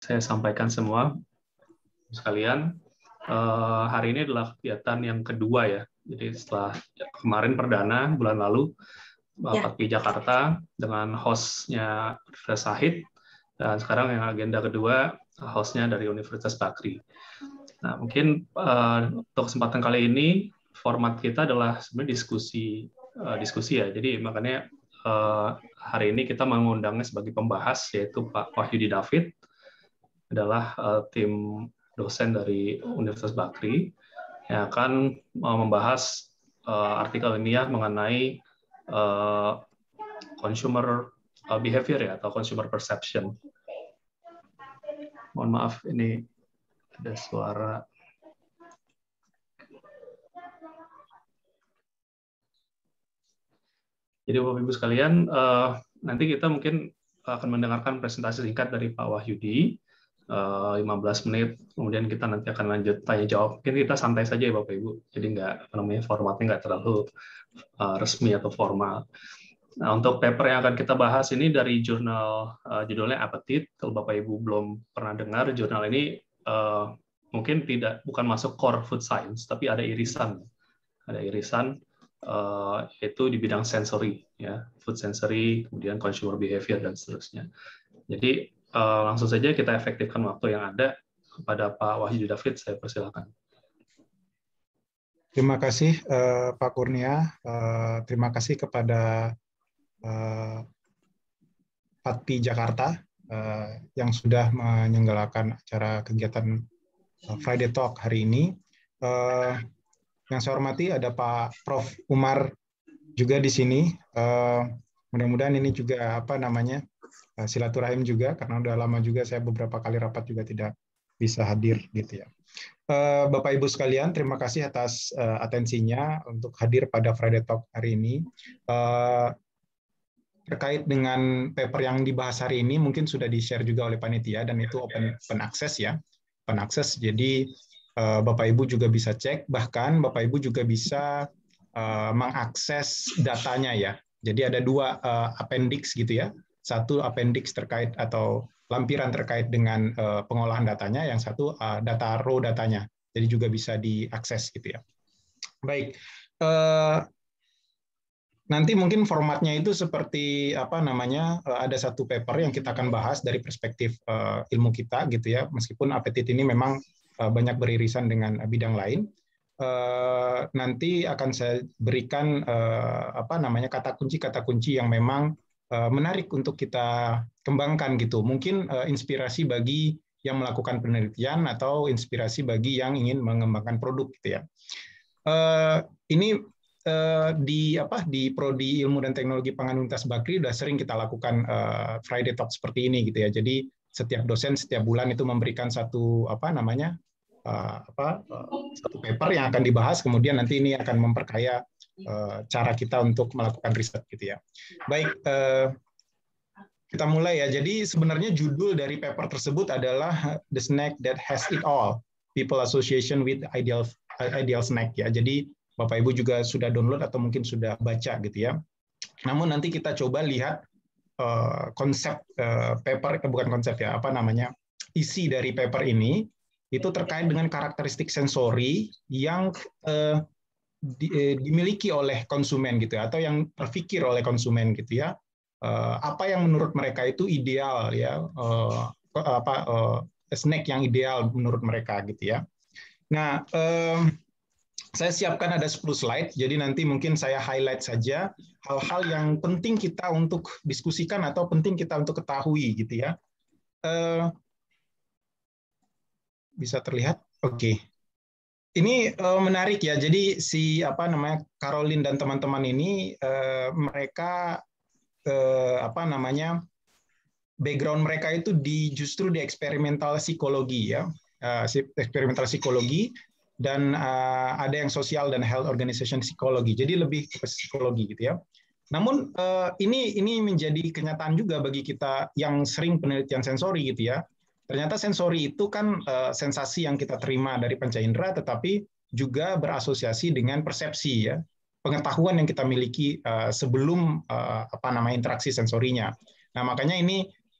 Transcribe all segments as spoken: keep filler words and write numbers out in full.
saya sampaikan semua sekalian. Uh, hari ini adalah kegiatan yang kedua ya. Jadi setelah kemarin perdana bulan lalu ya. P A T P I Jakarta dengan hostnya Universitas Shahid, dan sekarang yang agenda kedua hostnya dari Universitas Bakri. Nah mungkin uh, untuk kesempatan kali ini format kita adalah sebenarnya diskusi uh, diskusi ya. Jadi makanya uh, hari ini kita mengundangnya sebagai pembahas yaitu Pak Wahyudi David, adalah uh, tim dosen dari Universitas Bakri yang akan uh, membahas uh, artikel ilmiah mengenai uh, consumer uh, behavior ya atau consumer perception. Mohon maaf ini ada suara. Jadi Bapak Ibu sekalian, uh, nanti kita mungkin akan mendengarkan presentasi singkat dari Pak Wahyudi. lima belas menit, kemudian kita nanti akan lanjut tanya jawab. Mungkin kita santai saja ya Bapak Ibu, jadi nggak apa namanya formatnya nggak terlalu uh, resmi atau formal. Nah untuk paper yang akan kita bahas ini dari jurnal uh, judulnya Appetite. Kalau Bapak Ibu belum pernah dengar jurnal ini, uh, mungkin tidak bukan masuk core food science, tapi ada irisan, ada irisan uh, yaitu di bidang sensory, ya food sensory, kemudian consumer behavior dan seterusnya. Jadi Uh, langsung saja kita efektifkan waktu yang ada. Kepada Pak Wahyudi David, saya persilakan. Terima kasih uh, Pak Kurnia. Uh, terima kasih kepada uh, P A T P I Jakarta uh, yang sudah menyelenggarakan acara kegiatan uh, Friday Talk hari ini. Uh, yang saya hormati ada Pak Prof Umar juga di sini. Uh, mudah-mudahan ini juga apa namanya silaturahim juga, karena udah lama juga saya beberapa kali rapat juga tidak bisa hadir gitu ya. Bapak Ibu sekalian, terima kasih atas atensinya untuk hadir pada Friday Talk hari ini. Terkait dengan paper yang dibahas hari ini, mungkin sudah di-share juga oleh panitia, dan itu open, open access ya. Open access, jadi Bapak Ibu juga bisa cek, bahkan Bapak Ibu juga bisa mengakses datanya ya. Jadi ada dua appendix gitu ya. Satu appendix terkait atau lampiran terkait dengan uh, pengolahan datanya, yang satu uh, data raw datanya, jadi juga bisa diakses gitu ya. Baik, uh, nanti mungkin formatnya itu seperti apa namanya, uh, ada satu paper yang kita akan bahas dari perspektif uh, ilmu kita gitu ya, meskipun Appetite ini memang uh, banyak beririsan dengan uh, bidang lain. Uh, nanti akan saya berikan uh, apa namanya kata kunci-kata kunci yang memang menarik untuk kita kembangkan gitu. Mungkin uh, inspirasi bagi yang melakukan penelitian atau inspirasi bagi yang ingin mengembangkan produk gitu ya. Uh, ini uh, di apa di Prodi Ilmu dan Teknologi Pangan Universitas Bakri sudah sering kita lakukan uh, Friday Talk seperti ini gitu ya. Jadi setiap dosen setiap bulan itu memberikan satu apa namanya uh, apa uh, satu paper yang akan dibahas, kemudian nanti ini akan memperkaya cara kita untuk melakukan riset gitu ya. Baik, kita mulai ya. Jadi sebenarnya judul dari paper tersebut adalah The Snack That Has It All, People Association with Ideal Ideal Snack ya. Jadi Bapak Ibu juga sudah download atau mungkin sudah baca gitu ya. Namun nanti kita coba lihat konsep paper, bukan konsep ya, apa namanya, isi dari paper ini itu terkait dengan karakteristik sensori yang dimiliki oleh konsumen gitu ya, atau yang terpikir oleh konsumen gitu ya, apa yang menurut mereka itu ideal ya, apa snack yang ideal menurut mereka gitu ya. Nah, saya siapkan ada sepuluh slide, jadi nanti mungkin saya highlight saja hal-hal yang penting kita untuk diskusikan atau penting kita untuk ketahui gitu ya. Bisa terlihat? Oke. Okay. Ini uh, menarik ya. Jadi si apa namanya Caroline dan teman-teman ini uh, mereka uh, apa namanya background mereka itu di justru di eksperimental psikologi ya, uh, eksperimental psikologi, dan uh, ada yang sosial dan health organization psikologi. Jadi lebih ke psikologi gitu ya. Namun uh, ini ini menjadi kenyataan juga bagi kita yang sering penelitian sensori gitu ya. Ternyata sensori itu kan uh, sensasi yang kita terima dari panca indera, tetapi juga berasosiasi dengan persepsi ya, pengetahuan yang kita miliki uh, sebelum uh, apa namanya interaksi sensorinya. Nah makanya ini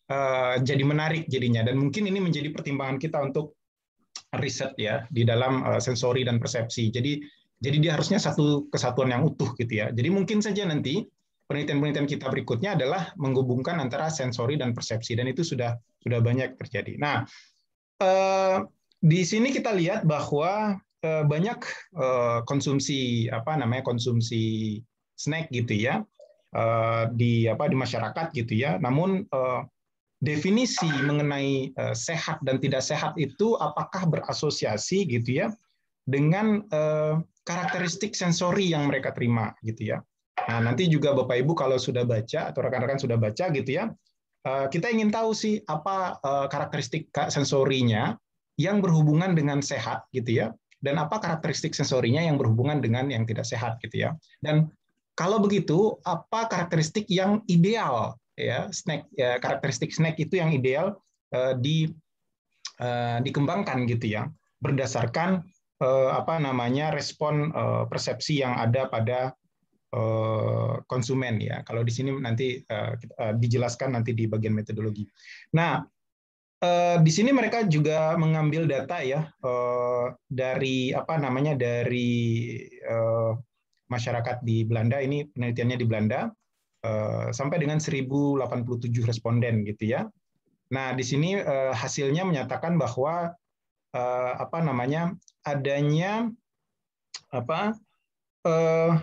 uh, jadi menarik jadinya, dan mungkin ini menjadi pertimbangan kita untuk riset ya di dalam uh, sensori dan persepsi. Jadi jadi dia harusnya satu kesatuan yang utuh gitu ya. Jadi mungkin saja nanti penelitian-penelitian kita berikutnya adalah menghubungkan antara sensori dan persepsi, dan itu sudah sudah banyak terjadi. Nah, uh, di sini kita lihat bahwa uh, banyak uh, konsumsi apa namanya konsumsi snack gitu ya uh, di apa di masyarakat gitu ya. Namun uh, definisi mengenai uh, sehat dan tidak sehat itu apakah berasosiasi gitu ya dengan uh, karakteristik sensori yang mereka terima gitu ya. Nah, nanti juga Bapak Ibu kalau sudah baca atau rekan-rekan sudah baca gitu ya, uh, kita ingin tahu sih apa uh, karakteristik sensorinya yang berhubungan dengan sehat gitu ya, dan apa karakteristik sensorinya yang berhubungan dengan yang tidak sehat gitu ya. Dan kalau begitu, apa karakteristik yang ideal ya snack ya, karakteristik snack itu yang ideal uh, di uh, dikembangkan gitu ya berdasarkan uh, apa namanya respon uh, persepsi yang ada pada uh, konsumen ya. Kalau di sini nanti uh, uh, dijelaskan nanti di bagian metodologi. Nah, Uh, di sini mereka juga mengambil data ya uh, dari apa namanya dari uh, masyarakat di Belanda. Ini penelitiannya di Belanda uh, sampai dengan seribu delapan puluh tujuh responden gitu ya. Nah, di sini uh, hasilnya menyatakan bahwa uh, apa namanya adanya apa uh,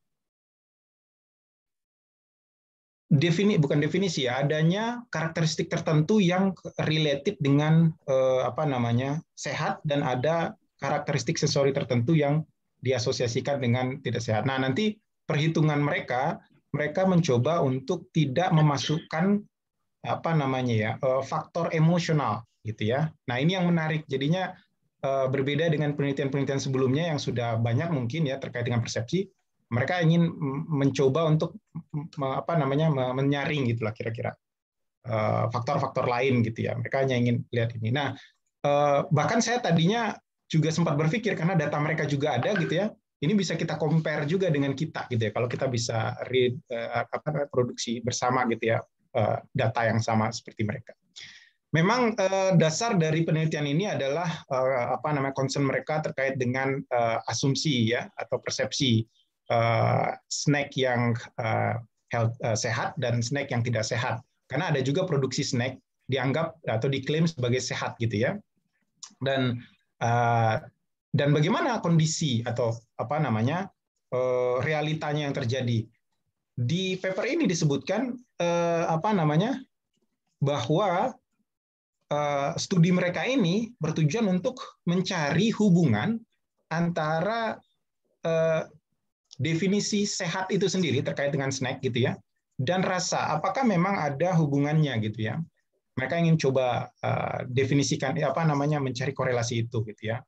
defini bukan definisi ya, adanya karakteristik tertentu yang related dengan eh, apa namanya sehat, dan ada karakteristik sensori tertentu yang diasosiasikan dengan tidak sehat. Nah, nanti perhitungan mereka mereka mencoba untuk tidak memasukkan apa namanya ya eh, faktor emosional gitu ya. Nah, ini yang menarik. Jadinya eh, berbeda dengan penelitian-penelitian sebelumnya yang sudah banyak mungkin ya terkait dengan persepsi. Mereka ingin mencoba untuk apa namanya menyaring gitulah kira-kira faktor-faktor lain gitu ya. Mereka hanya ingin lihat ini. Nah, bahkan saya tadinya juga sempat berpikir karena data mereka juga ada gitu ya. Ini bisa kita compare juga dengan kita gitu ya. Kalau kita bisa read apa produksi bersama gitu ya data yang sama seperti mereka. Memang dasar dari penelitian ini adalah apa namanya concern mereka terkait dengan asumsi ya atau persepsi Uh, snack yang uh, health, uh, sehat dan snack yang tidak sehat. Karena ada juga produksi snack dianggap atau diklaim sebagai sehat gitu ya. Dan uh, dan bagaimana kondisi atau apa namanya uh, realitanya yang terjadi. Di paper ini disebutkan uh, apa namanya bahwa uh, studi mereka ini bertujuan untuk mencari hubungan antara uh, definisi sehat itu sendiri terkait dengan snack gitu ya, dan rasa apakah memang ada hubungannya gitu ya. Mereka ingin coba uh, definisikan apa namanya mencari korelasi itu gitu ya,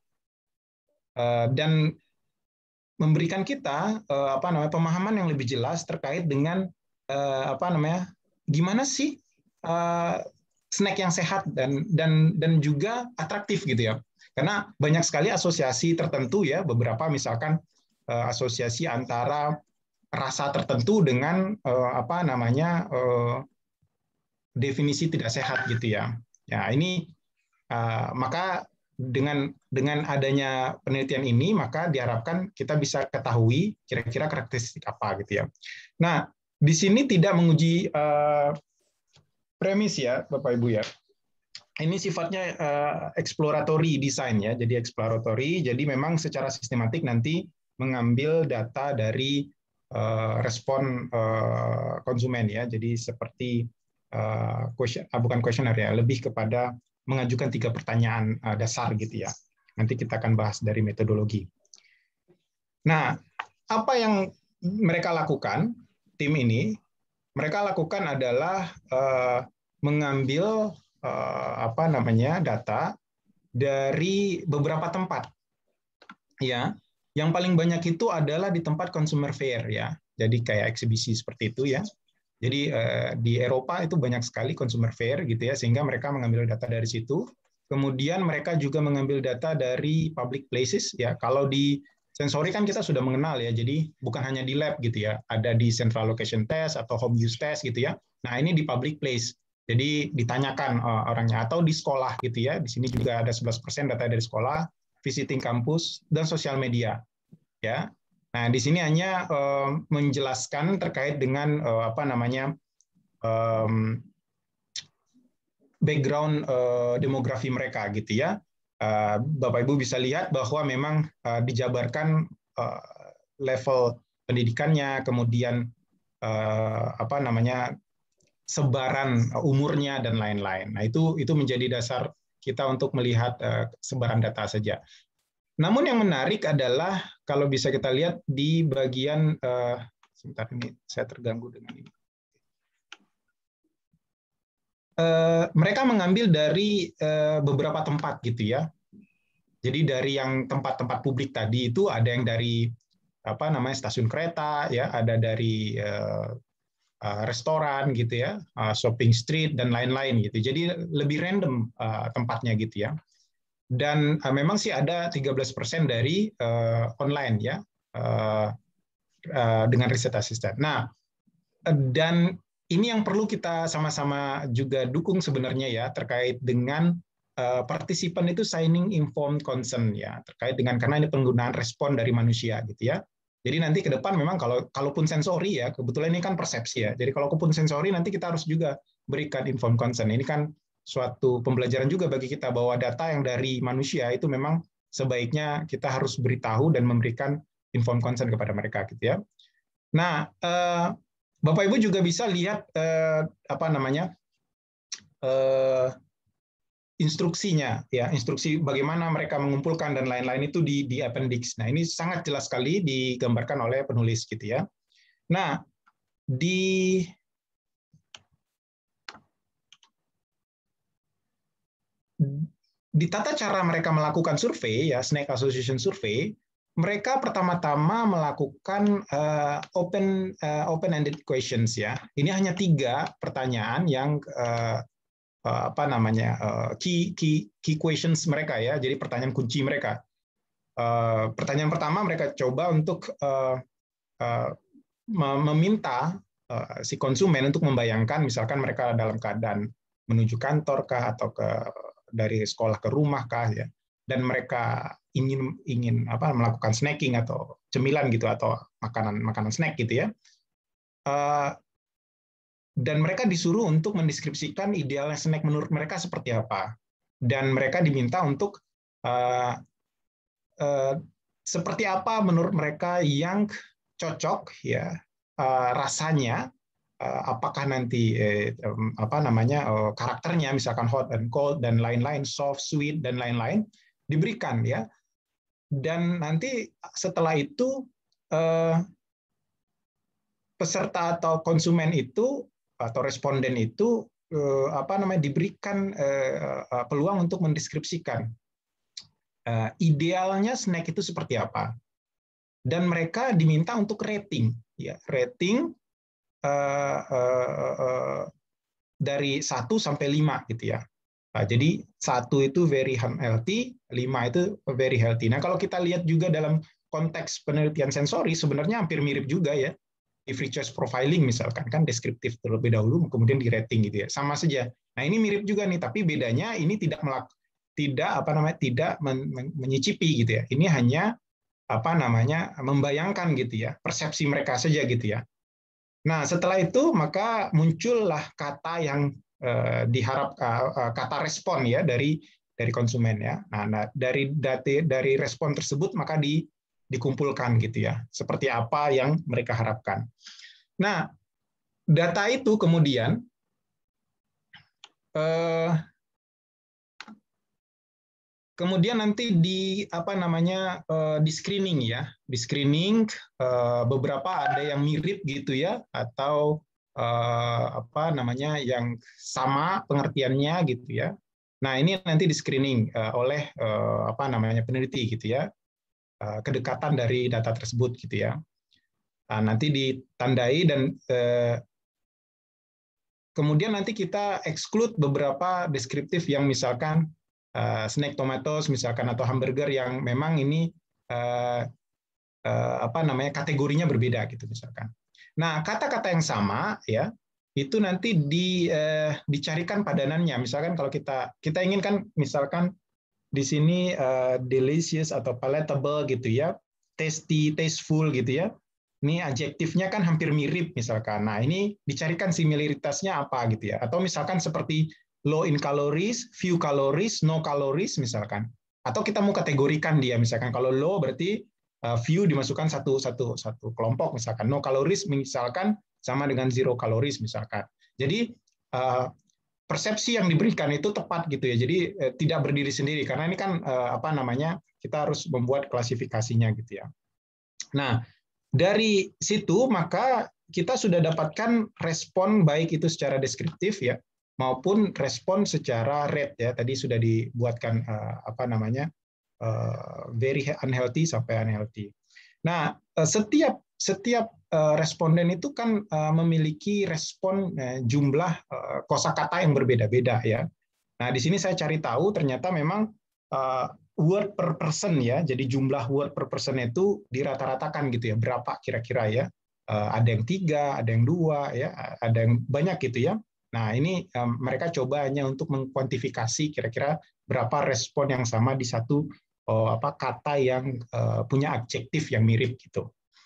uh, dan memberikan kita uh, apa namanya pemahaman yang lebih jelas terkait dengan uh, apa namanya gimana sih uh, snack yang sehat dan dan dan juga atraktif gitu ya. Karena banyak sekali asosiasi tertentu ya, beberapa misalkan asosiasi antara rasa tertentu dengan uh, apa namanya uh, definisi tidak sehat gitu ya. Ya ini uh, maka dengan dengan adanya penelitian ini maka diharapkan kita bisa ketahui kira-kira karakteristik apa gitu ya. Nah, di sini tidak menguji uh, premis ya Bapak Ibu ya. Ini sifatnya uh, exploratory design ya. Jadi exploratory, jadi memang secara sistematik nanti mengambil data dari uh, respon uh, konsumen ya. Jadi seperti uh, question, uh, bukan kuesioner ya, lebih kepada mengajukan tiga pertanyaan uh, dasar gitu ya. Nanti kita akan bahas dari metodologi. Nah, apa yang mereka lakukan tim ini? Mereka lakukan adalah uh, mengambil uh, apa namanya data dari beberapa tempat ya. Yang paling banyak itu adalah di tempat consumer fair ya. Jadi kayak eksibisi seperti itu ya. Jadi eh, di Eropa itu banyak sekali consumer fair gitu ya, sehingga mereka mengambil data dari situ. Kemudian mereka juga mengambil data dari public places ya. Kalau di sensori kan kita sudah mengenal ya. Jadi bukan hanya di lab gitu ya. Ada di central location test atau home use test gitu ya. Nah, ini di public place. Jadi ditanyakan uh, orangnya, atau di sekolah gitu ya. Di sini juga ada sebelas persen data dari sekolah, visiting kampus, dan sosial media. Ya. Nah, di sini hanya uh, menjelaskan terkait dengan uh, apa namanya um, background uh, demografi mereka gitu ya. Uh, Bapak Ibu bisa lihat bahwa memang uh, dijabarkan uh, level pendidikannya, kemudian uh, apa namanya sebaran umurnya dan lain-lain. Nah, itu itu menjadi dasar kita untuk melihat uh, sebaran data saja. Namun yang menarik adalah kalau bisa kita lihat di bagian uh, sebentar ini saya terganggu dengan ini. Uh, mereka mengambil dari uh, beberapa tempat gitu ya. Jadi dari yang tempat-tempat publik tadi itu ada yang dari apa namanya stasiun kereta ya, ada dari uh, Uh, restoran gitu ya, uh, shopping street dan lain-lain gitu. Jadi lebih random uh, tempatnya gitu ya. Dan uh, memang sih ada tiga belas persen dari uh, online ya uh, uh, dengan riset asisten. Nah, uh, dan ini yang perlu kita sama-sama juga dukung sebenarnya ya terkait dengan uh, partisipan itu signing informed consent ya terkait dengan karena ini penggunaan respon dari manusia gitu ya. Jadi nanti ke depan memang kalau kalaupun sensori ya, kebetulan ini kan persepsi ya. Jadi kalaupun sensori nanti kita harus juga berikan informed consent. Ini kan suatu pembelajaran juga bagi kita bahwa data yang dari manusia itu memang sebaiknya kita harus beritahu dan memberikan informed consent kepada mereka gitu ya. Nah, eh, Bapak Ibu juga bisa lihat eh, apa namanya eh, instruksinya ya, instruksi bagaimana mereka mengumpulkan dan lain-lain itu di di appendix. Nah, ini sangat jelas sekali digambarkan oleh penulis gitu ya. Nah, di di tata cara mereka melakukan survei ya, Snake Association Survey, mereka pertama-tama melakukan uh, open uh, open-ended questions ya. Ini hanya tiga pertanyaan yang uh, Uh, apa namanya uh, key key key questions mereka ya, jadi pertanyaan kunci mereka. Uh, pertanyaan pertama mereka coba untuk uh, uh, meminta uh, si konsumen untuk membayangkan, misalkan mereka dalam keadaan menuju kantor kah atau ke dari sekolah ke rumah kah ya, dan mereka ingin ingin apa melakukan snacking atau cemilan gitu atau makanan makanan snack gitu ya. Uh, Dan mereka disuruh untuk mendeskripsikan idealnya snack menurut mereka seperti apa. Dan mereka diminta untuk uh, uh, seperti apa menurut mereka yang cocok ya uh, rasanya, uh, apakah nanti eh, um, apa namanya uh, karakternya misalkan hot and cold dan lain-lain, soft, sweet dan lain-lain diberikan ya. Dan nanti setelah itu uh, peserta atau konsumen itu atau responden itu eh, apa namanya diberikan eh, peluang untuk mendeskripsikan eh, idealnya snack itu seperti apa, dan mereka diminta untuk rating ya rating eh, eh, eh, dari satu sampai lima gitu ya. Nah, jadi satu itu very unhealthy, lima itu very healthy. Nah, kalau kita lihat juga dalam konteks penelitian sensori sebenarnya hampir mirip juga ya. Di free choice profiling misalkan kan deskriptif terlebih dahulu kemudian di rating gitu ya, sama saja. Nah, ini mirip juga nih, tapi bedanya ini tidak melak tidak apa namanya tidak men men menyicipi gitu ya. Ini hanya apa namanya membayangkan gitu ya, persepsi mereka saja gitu ya. Nah, setelah itu maka muncullah kata yang eh, diharap eh, kata respon ya dari dari konsumen ya. Nah, dari data dari respon tersebut maka di dikumpulkan gitu ya, seperti apa yang mereka harapkan. Nah, data itu kemudian eh, kemudian nanti di apa namanya eh, di screening ya, di screening eh, beberapa ada yang mirip gitu ya, atau eh, apa namanya yang sama pengertiannya gitu ya. Nah, ini nanti di screening eh, oleh eh, apa namanya peneliti gitu ya. Kedekatan dari data tersebut gitu ya. Nah, nanti ditandai dan eh, kemudian nanti kita exclude beberapa deskriptif yang misalkan eh, snack tomatoes misalkan atau hamburger yang memang ini eh, eh, apa namanya kategorinya berbeda gitu misalkan. Nah, kata-kata yang sama ya itu nanti di, eh, dicarikan padanannya. Misalkan kalau kita kita inginkan misalkan di sini uh, delicious atau palatable gitu ya, tasty, tasteful gitu ya. Ini adjektifnya kan hampir mirip misalkan. Nah, ini dicarikan similaritasnya apa gitu ya. Atau misalkan seperti low in calories, few calories, no calories misalkan. Atau kita mau kategorikan dia misalkan kalau low berarti uh, few dimasukkan satu satu satu kelompok misalkan. No calories misalkan sama dengan zero calories misalkan. Jadi uh, persepsi yang diberikan itu tepat gitu ya. Jadi eh, tidak berdiri sendiri karena ini kan eh, apa namanya kita harus membuat klasifikasinya gitu ya. Nah, dari situ maka kita sudah dapatkan respon baik itu secara deskriptif ya maupun respon secara rate ya. Tadi sudah dibuatkan eh, apa namanya eh, very unhealthy sampai unhealthy. Nah, eh, setiap setiap eh, responden itu kan eh, memiliki respon eh, jumlah eh, kosakata yang berbeda-beda ya. Nah, di sini saya cari tahu ternyata memang eh, word per person ya. Jadi jumlah word per person itu dirata-ratakan gitu ya. Berapa kira-kira ya? Eh, ada yang tiga, ada yang dua ya, ada yang banyak gitu ya. Nah, ini eh, mereka coba hanya untuk mengkuantifikasi kira-kira berapa respon yang sama di satu oh, apa kata yang uh, punya adjektif yang mirip gitu.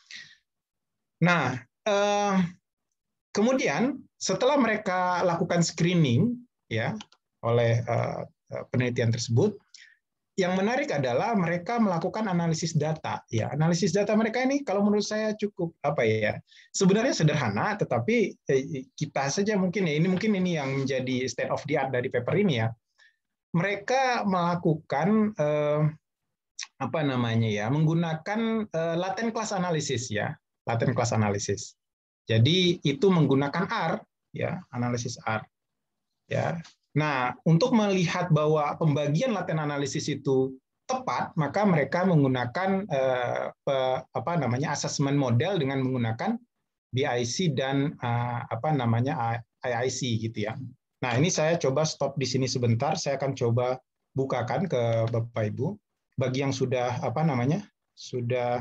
Nah, uh, kemudian setelah mereka lakukan screening ya oleh uh, penelitian tersebut, yang menarik adalah mereka melakukan analisis data. Ya, analisis data mereka ini kalau menurut saya cukup apa ya? Sebenarnya sederhana, tetapi eh, kita saja mungkin ya ini mungkin ini yang menjadi state of the art dari paper ini ya. Mereka melakukan eh, apa namanya ya menggunakan uh, latent class analysis ya latent class analysis. Jadi itu menggunakan R ya analisis R ya. Nah untuk melihat bahwa pembagian latent analysis itu tepat maka mereka menggunakan uh, pe, apa namanya assessment model dengan menggunakan B I C dan uh, apa namanya I I C gitu ya. Nah ini saya coba stop di sini sebentar. Saya akan coba bukakan ke Bapak Ibu. Bagi yang sudah apa namanya sudah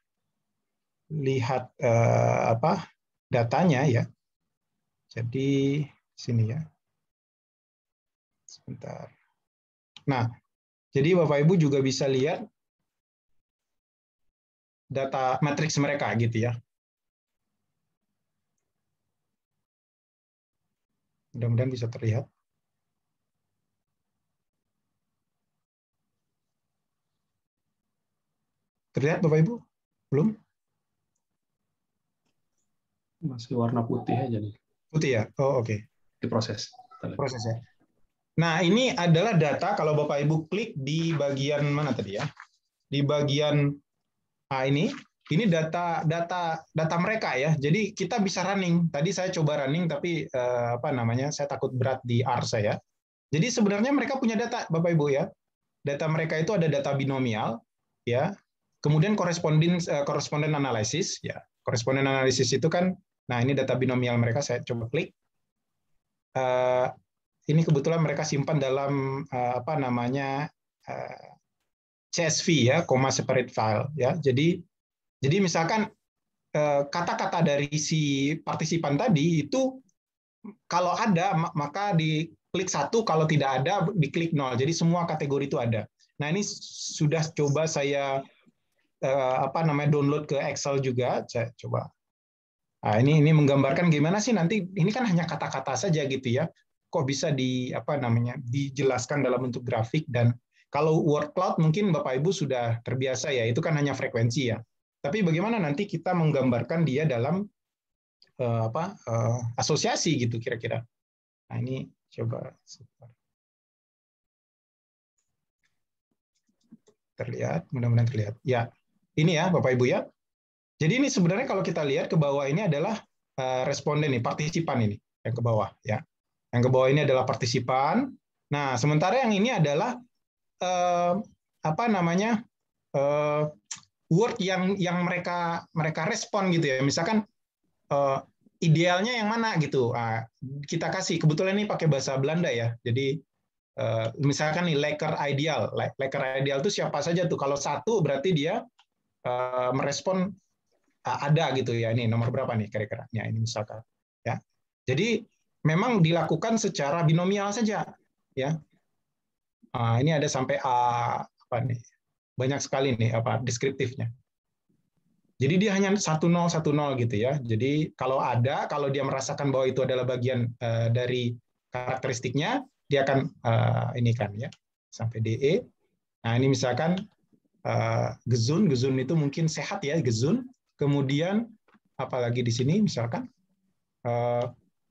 lihat eh, apa datanya ya. Jadi sini ya. Sebentar. Nah, jadi Bapak Ibu juga bisa lihat data matriks mereka gitu ya. Mudah-mudahan bisa terlihat. Terlihat Bapak Ibu? Belum? Masih warna putih aja nih. Putih ya? Oh oke. Okay. Diproses. Prosesnya. Nah ini adalah data kalau Bapak Ibu klik di bagian mana tadi ya? Di bagian ah, ini, ini data data data mereka ya. Jadi kita bisa running. Tadi saya coba running tapi eh, apa namanya? Saya takut berat di R saya. Jadi sebenarnya mereka punya data Bapak Ibu ya. Data mereka itu ada data binomial ya. Kemudian koresponden koresponden analisis ya. Koresponden analisis itu kan nah ini data binomial mereka saya coba klik. Uh, ini kebetulan mereka simpan dalam uh, apa namanya uh, C S V ya, comma separate file ya. Jadi jadi misalkan kata-kata uh, dari si partisipan tadi itu kalau ada maka diklik satu, kalau tidak ada diklik nol. Jadi semua kategori itu ada. Nah ini sudah coba saya uh, apa namanya download ke Excel juga. Saya coba. Nah, ini ini menggambarkan gimana sih nanti ini kan hanya kata-kata saja gitu ya. Kok bisa di apa namanya dijelaskan dalam bentuk grafik dan kalau word cloud mungkin Bapak Ibu sudah terbiasa ya, itu kan hanya frekuensi ya. Tapi bagaimana nanti kita menggambarkan dia dalam uh, apa uh, asosiasi gitu kira-kira. Nah, ini coba terlihat, mudah-mudahan terlihat. Ya, ini ya Bapak Ibu ya. Jadi ini sebenarnya kalau kita lihat ke bawah ini adalah responden nih, partisipan ini yang ke bawah ya. Yang ke bawah ini adalah partisipan. Nah, sementara yang ini adalah eh, apa namanya eh, word yang yang mereka mereka respon gitu ya. Misalkan eh, idealnya yang mana gitu. Nah, kita kasih. Kebetulan ini pakai bahasa Belanda ya. Jadi eh, misalkan nih lekker ideal. Lekker ideal itu siapa saja tuh. Kalau satu berarti dia eh, merespon ada gitu ya, ini nomor berapa nih kira-kira? Ya ini misalkan ya. Jadi memang dilakukan secara binomial saja, ya. Nah, ini ada sampai A, apa nih? Banyak sekali nih apa deskriptifnya. Jadi dia hanya satu nol satu nol gitu ya. Jadi kalau ada, kalau dia merasakan bahwa itu adalah bagian uh, dari karakteristiknya, dia akan uh, ini kan ya sampai D E. Nah ini misalkan uh, gezun, gezun itu mungkin sehat ya gezun. Kemudian apalagi di sini misalkan uh,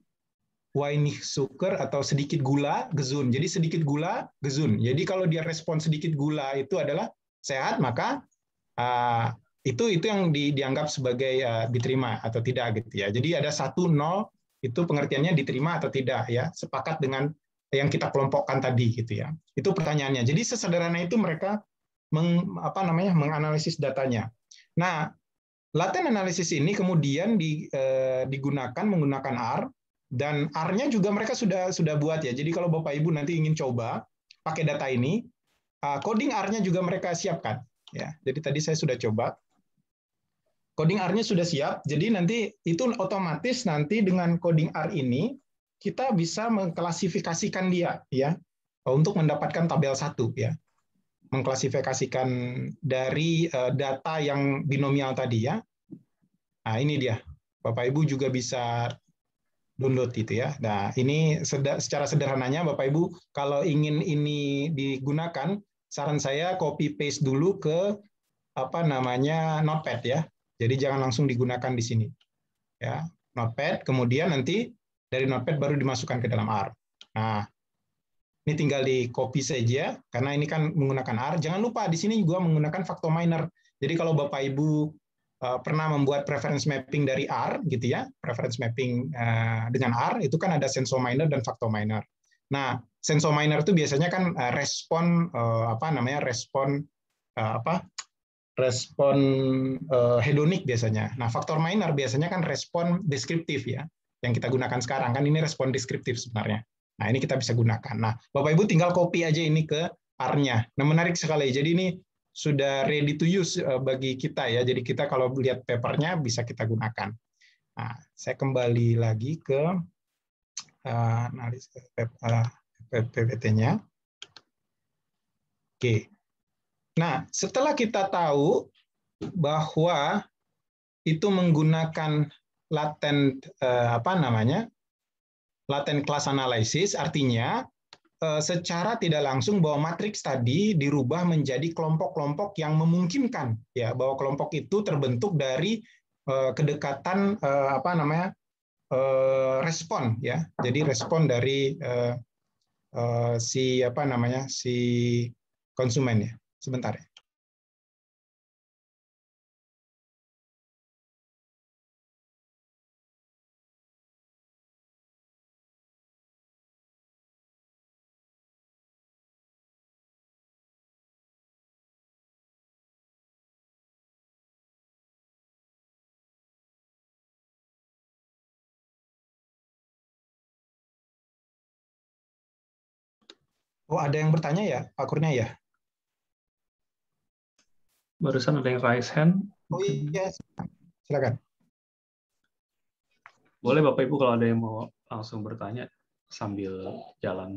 weinig suker atau sedikit gula, gezun. Jadi sedikit gula, gezun. Jadi kalau dia respon sedikit gula itu adalah sehat, maka uh, itu itu yang di, dianggap sebagai uh, diterima atau tidak gitu ya. Jadi ada satu nol itu pengertiannya diterima atau tidak ya, sepakat dengan yang kita kelompokkan tadi gitu ya. Itu pertanyaannya. Jadi sesederhana itu mereka meng, apa namanya menganalisis datanya. Nah, latent analisis ini kemudian di, eh, digunakan menggunakan R, dan R-nya juga mereka sudah sudah buat ya. Jadi kalau Bapak Ibu nanti ingin coba pakai data ini, uh, coding R-nya juga mereka siapkan ya. Jadi tadi saya sudah coba. Coding R-nya sudah siap, jadi nanti itu otomatis nanti dengan coding R ini kita bisa mengklasifikasikan dia ya untuk mendapatkan tabel satu ya, mengklasifikasikan dari data yang binomial tadi ya. Nah ini dia, Bapak Ibu juga bisa download itu ya. Nah ini secara sederhananya Bapak Ibu kalau ingin ini digunakan, saran saya copy paste dulu ke apa namanya Notepad ya. Jadi jangan langsung digunakan di sini. Ya, Notepad, kemudian nanti dari Notepad baru dimasukkan ke dalam R. Nah, ini tinggal di copy saja, karena ini kan menggunakan R. Jangan lupa di sini juga menggunakan factominer. Jadi kalau Bapak Ibu uh, pernah membuat preference mapping dari R, gitu ya, preference mapping uh, dengan R, itu kan ada sensominer dan factominer. Nah, sensominer itu biasanya kan uh, respon uh, apa namanya respon uh, apa respon uh, hedonik biasanya. Nah, faktor minor biasanya kan respon deskriptif ya, yang kita gunakan sekarang kan ini respon deskriptif sebenarnya. Nah, ini kita bisa gunakan. Nah, Bapak Ibu tinggal copy aja ini ke R-nya. Nah, menarik sekali. Jadi ini sudah ready to use uh, bagi kita ya. Jadi kita kalau lihat papernya bisa kita gunakan. Nah, saya kembali lagi ke uh, analisis uh, P P T-nya. Oke. Nah, setelah kita tahu bahwa itu menggunakan latent eh, apa namanya latent class analysis, artinya eh, secara tidak langsung bahwa matriks tadi dirubah menjadi kelompok-kelompok yang memungkinkan ya bahwa kelompok itu terbentuk dari eh, kedekatan eh, apa namanya eh, respon ya. Jadi respon dari eh, eh, si apa namanya si konsumen ya. Sebentar ya. Oh, ada yang bertanya ya, Pak Kurnia ya? Barusan ada yang raise hand. Oh iya, silakan. Boleh Bapak Ibu kalau ada yang mau langsung bertanya sambil jalan.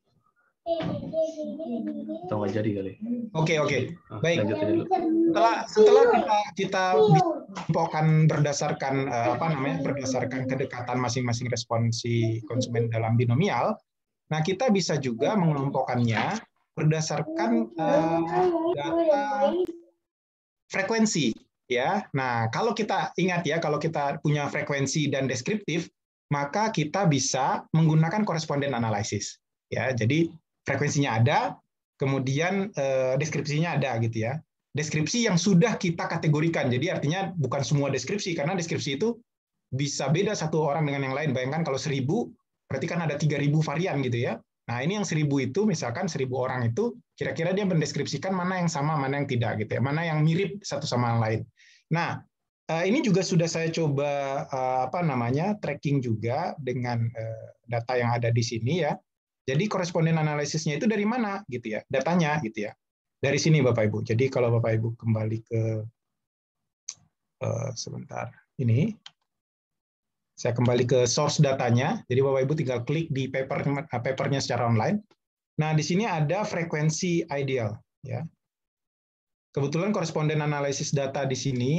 Atau nggak jadi kali. Oke, oke. Nah, baik. Dulu. Setelah setelah kita kita kelompokkan berdasarkan apa namanya berdasarkan kedekatan masing-masing respon si konsumen dalam binomial, nah kita bisa juga mengelompokkannya berdasarkan uh, data frekuensi ya. Nah, kalau kita ingat ya, kalau kita punya frekuensi dan deskriptif, maka kita bisa menggunakan koresponden analisis ya. Jadi frekuensinya ada, kemudian eh, deskripsinya ada gitu ya. Deskripsi yang sudah kita kategorikan. Jadi artinya bukan semua deskripsi, karena deskripsi itu bisa beda satu orang dengan yang lain. Bayangkan kalau seribu, berarti kan ada tiga ribu varian gitu ya. Nah, ini yang seribu itu, misalkan seribu orang itu, kira-kira dia mendeskripsikan mana yang sama, mana yang tidak, gitu ya, mana yang mirip satu sama yang lain. Nah, ini juga sudah saya coba apa namanya tracking juga dengan data yang ada di sini ya. Jadi koresponden analisisnya itu dari mana, gitu ya, datanya, gitu ya. Dari sini, Bapak Ibu. Jadi kalau Bapak Ibu kembali ke uh, sebentar ini, Saya kembali ke source datanya. Jadi Bapak Ibu tinggal klik di paper papernya secara online. Nah, di sini ada frekuensi ideal, ya. Kebetulan koresponden analisis data di sini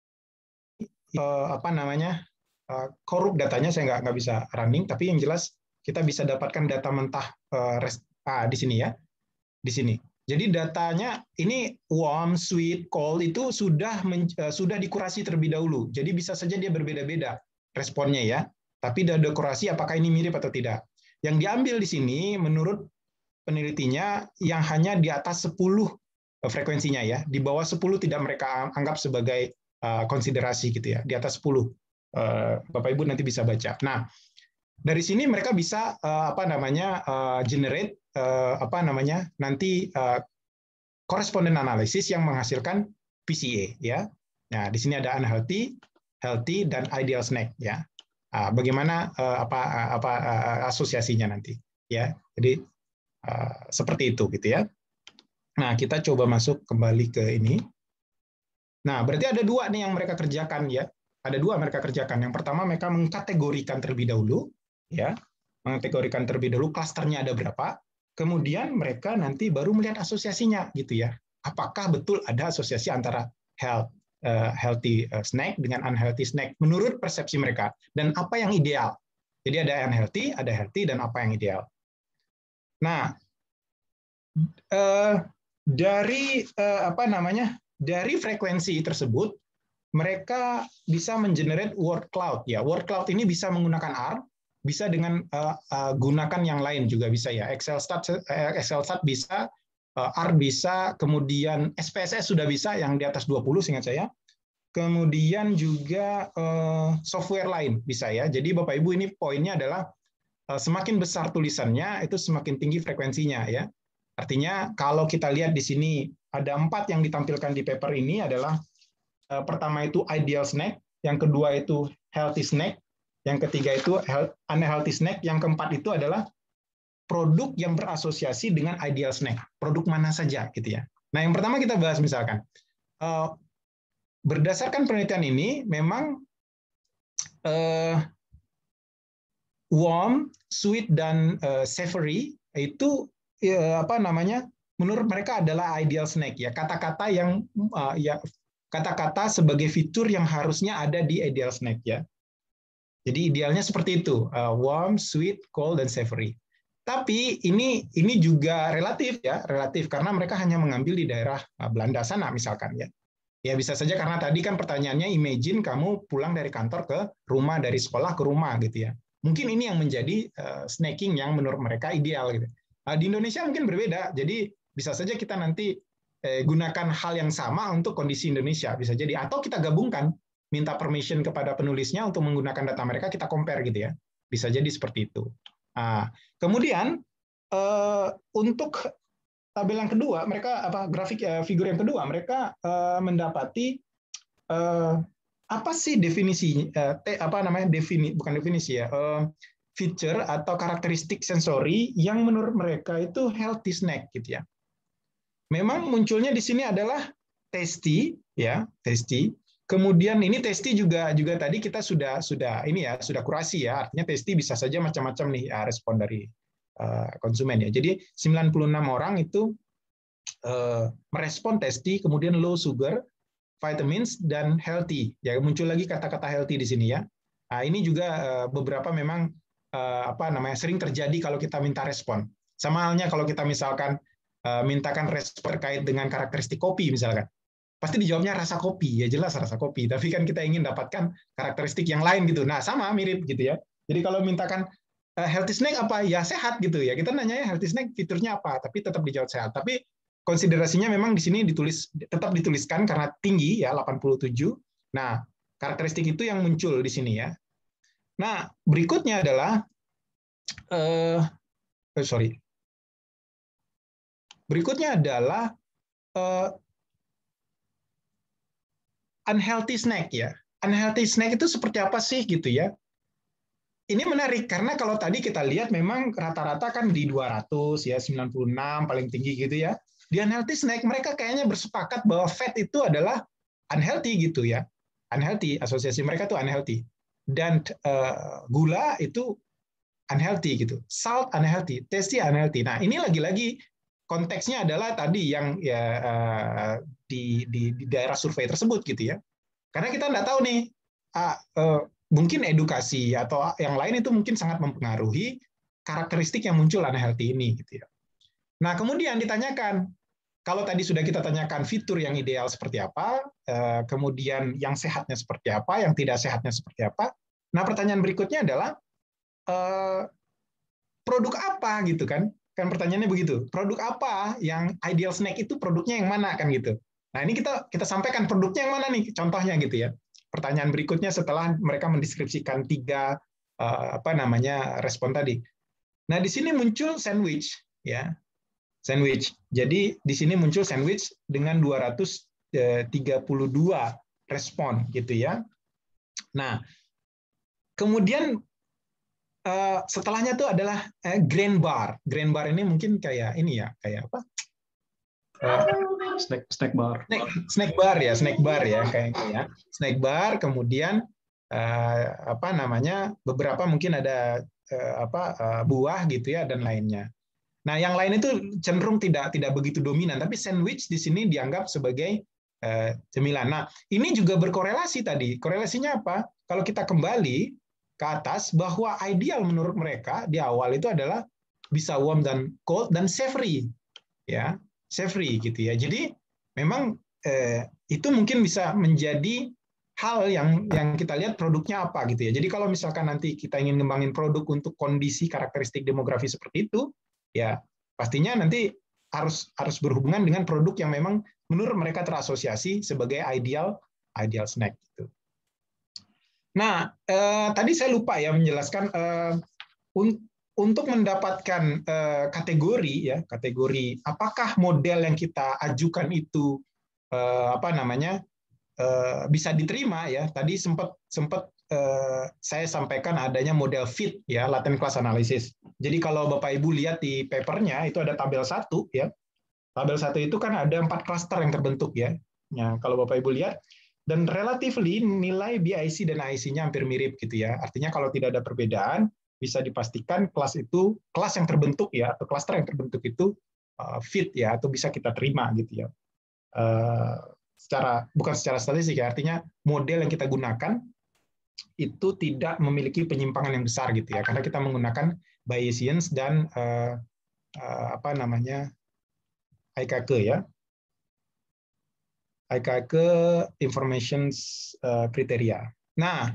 eh, apa namanya? Eh, korup datanya saya nggak nggak bisa running, tapi yang jelas kita bisa dapatkan data mentah eh, res, ah, di sini ya. Di sini. Jadi datanya ini warm, sweet, cold itu sudah men, uh, sudah dikurasi terlebih dahulu. Jadi bisa saja dia berbeda-beda responnya ya. Tapi ada dekorasi apakah ini mirip atau tidak. Yang diambil di sini menurut penelitinya yang hanya di atas sepuluh frekuensinya ya. Di bawah sepuluh tidak mereka anggap sebagai uh, konsiderasi gitu ya. Di atas sepuluh. Uh, Bapak Ibu nanti bisa baca. Nah, dari sini mereka bisa uh, apa namanya uh, generate uh, apa namanya nanti uh, koresponden analisis yang menghasilkan P C A ya. Nah, di sini ada unhealthy, healthy dan ideal snack ya. Uh, bagaimana uh, apa uh, apa uh, asosiasinya nanti ya. Jadi uh, seperti itu gitu ya. Nah, kita coba masuk kembali ke ini. Nah, berarti ada dua nih yang mereka kerjakan ya. Ada dua mereka kerjakan. Yang pertama mereka mengkategorikan terlebih dahulu ya, mengkategorikan terlebih dahulu klasternya ada berapa, kemudian mereka nanti baru melihat asosiasinya gitu ya. Apakah betul ada asosiasi antara health, uh, healthy snack dengan unhealthy snack menurut persepsi mereka dan apa yang ideal. Jadi ada unhealthy, ada healthy dan apa yang ideal. Nah, uh, dari uh, apa namanya? Dari frekuensi tersebut mereka bisa mengenerate word cloud ya. Word cloud ini bisa menggunakan R, bisa dengan uh, uh, gunakan yang lain juga bisa ya. Excel stat uh, Excel stat bisa, uh, R bisa, kemudian S P S S sudah bisa yang di atas dua puluh seingat saya. Kemudian juga uh, software lain bisa ya. Jadi Bapak Ibu ini poinnya adalah uh, semakin besar tulisannya itu semakin tinggi frekuensinya ya. Artinya kalau kita lihat di sini ada empat yang ditampilkan di paper ini adalah uh, pertama itu ideal snack, yang kedua itu healthy snack, yang ketiga itu unhealthy snack, yang keempat itu adalah produk yang berasosiasi dengan ideal snack. Produk mana saja gitu ya. Nah, yang pertama kita bahas misalkan uh, berdasarkan penelitian ini memang uh, warm, sweet dan uh, savory itu uh, apa namanya? Menurut mereka adalah ideal snack ya. Kata-kata yang uh, ya kata-kata sebagai fitur yang harusnya ada di ideal snack ya. Jadi idealnya seperti itu, uh, warm, sweet, cold, dan savory. Tapi ini ini juga relatif ya, relatif karena mereka hanya mengambil di daerah uh, Belanda sana misalkan ya. Ya bisa saja karena tadi kan pertanyaannya imagine kamu pulang dari kantor ke rumah, dari sekolah ke rumah gitu ya. Mungkin ini yang menjadi uh, snacking yang menurut mereka ideal gitu. Uh, di Indonesia mungkin berbeda. Jadi bisa saja kita nanti eh, gunakan hal yang sama untuk kondisi Indonesia bisa jadi atau kita gabungkan minta permission kepada penulisnya untuk menggunakan data mereka, kita compare gitu ya. Bisa jadi seperti itu. Nah, kemudian eh, untuk tabel yang kedua, mereka apa grafik eh, figur yang kedua, mereka eh, mendapati eh, apa sih definisi eh, te, apa namanya defini bukan definisi ya eh, feature atau karakteristik sensori yang menurut mereka itu healthy snack gitu ya. Memang munculnya di sini adalah tasty ya, tasty. Kemudian ini tasty juga juga tadi kita sudah sudah ini ya sudah kurasi ya, artinya tasty bisa saja macam-macam nih ya, respon dari uh, konsumen ya. Jadi sembilan puluh enam orang itu uh, merespon tasty, kemudian low sugar, vitamins dan healthy. Ya muncul lagi kata-kata healthy di sini ya. Nah, ini juga uh, beberapa memang uh, apa namanya sering terjadi kalau kita minta respon. Sama halnya kalau kita misalkan uh, mintakan respon terkait dengan karakteristik kopi misalkan. Pasti dijawabnya rasa kopi, ya jelas rasa kopi. Tapi kan kita ingin dapatkan karakteristik yang lain gitu. Nah sama mirip gitu ya. Jadi kalau mintakan uh, healthy snack apa, ya sehat gitu ya. Kita nanya ya healthy snack fiturnya apa, tapi tetap dijawab sehat. Tapi konsiderasinya memang di sini ditulis tetap dituliskan karena tinggi ya delapan puluh tujuh. Nah karakteristik itu yang muncul di sini ya. Nah berikutnya adalah uh, oh, sorry. Berikutnya adalah uh, unhealthy snack ya. Unhealthy snack itu seperti apa sih gitu ya? Ini menarik karena kalau tadi kita lihat memang rata-rata kan di dua ratus ya, sembilan puluh enam paling tinggi gitu ya. Di unhealthy snack mereka kayaknya bersepakat bahwa fat itu adalah unhealthy gitu ya. Unhealthy, asosiasi mereka tuh unhealthy. dan uh, gula itu unhealthy gitu, salt unhealthy, tasty unhealthy. Nah ini lagi-lagi konteksnya adalah tadi yang ya uh, di, di di daerah survei tersebut gitu ya. Karena kita nggak tahu nih, uh, uh, mungkin edukasi atau yang lain itu mungkin sangat mempengaruhi karakteristik yang muncul unhealthy ini gitu ya. Nah kemudian ditanyakan, kalau tadi sudah kita tanyakan fitur yang ideal seperti apa, kemudian yang sehatnya seperti apa, yang tidak sehatnya seperti apa. Nah, pertanyaan berikutnya adalah produk apa gitu kan? Kan pertanyaannya begitu. Produk apa yang ideal snack itu produknya yang mana kan gitu. Nah, ini kita kita sampaikan produknya yang mana nih contohnya gitu ya. Pertanyaan berikutnya setelah mereka mendeskripsikan tiga apa namanya respon tadi. Nah, di sini muncul sandwich ya. Sandwich. Jadi di sini muncul sandwich dengan dua ratus tiga puluh dua respon gitu ya. Nah, kemudian setelahnya itu adalah grain bar. Grain bar ini mungkin kayak ini ya, kayak apa? Snack snack bar. Snack, snack bar ya, snack bar ya kayaknya ya. Snack bar, kemudian apa namanya? Beberapa mungkin ada apa buah gitu ya dan lainnya. Nah, yang lain itu cenderung tidak tidak begitu dominan, tapi sandwich di sini dianggap sebagai uh, cemilan. Nah, ini juga berkorelasi tadi. Korelasinya apa? Kalau kita kembali ke atas, bahwa ideal menurut mereka di awal itu adalah bisa warm dan cold dan savory, ya, savory gitu ya. Jadi memang eh, itu mungkin bisa menjadi hal yang yang kita lihat produknya apa gitu ya. Jadi kalau misalkan nanti kita ingin ngembangin produk untuk kondisi karakteristik demografi seperti itu, ya pastinya nanti harus harus berhubungan dengan produk yang memang menurut mereka terasosiasi sebagai ideal ideal snack gitu. Nah, eh, tadi saya lupa ya menjelaskan eh, un, untuk mendapatkan eh, kategori ya kategori apakah model yang kita ajukan itu eh, apa namanya eh, bisa diterima ya. Tadi sempat sempat eh, saya sampaikan adanya model fit ya, latent class analysis. Jadi kalau Bapak Ibu lihat di papernya itu ada tabel satu ya. Tabel satu itu kan ada empat klaster yang terbentuk ya. Ya, kalau Bapak Ibu lihat dan relatively nilai B I C dan I C-nya hampir mirip gitu ya. Artinya kalau tidak ada perbedaan bisa dipastikan kelas itu kelas yang terbentuk ya atau klaster yang terbentuk itu uh, fit ya atau bisa kita terima gitu ya. Uh, secara bukan secara statistik ya, artinya model yang kita gunakan itu tidak memiliki penyimpangan yang besar gitu ya, karena kita menggunakan Bayesian dan uh, uh, apa namanya I K K ya, I K K information uh, kriteria. Nah,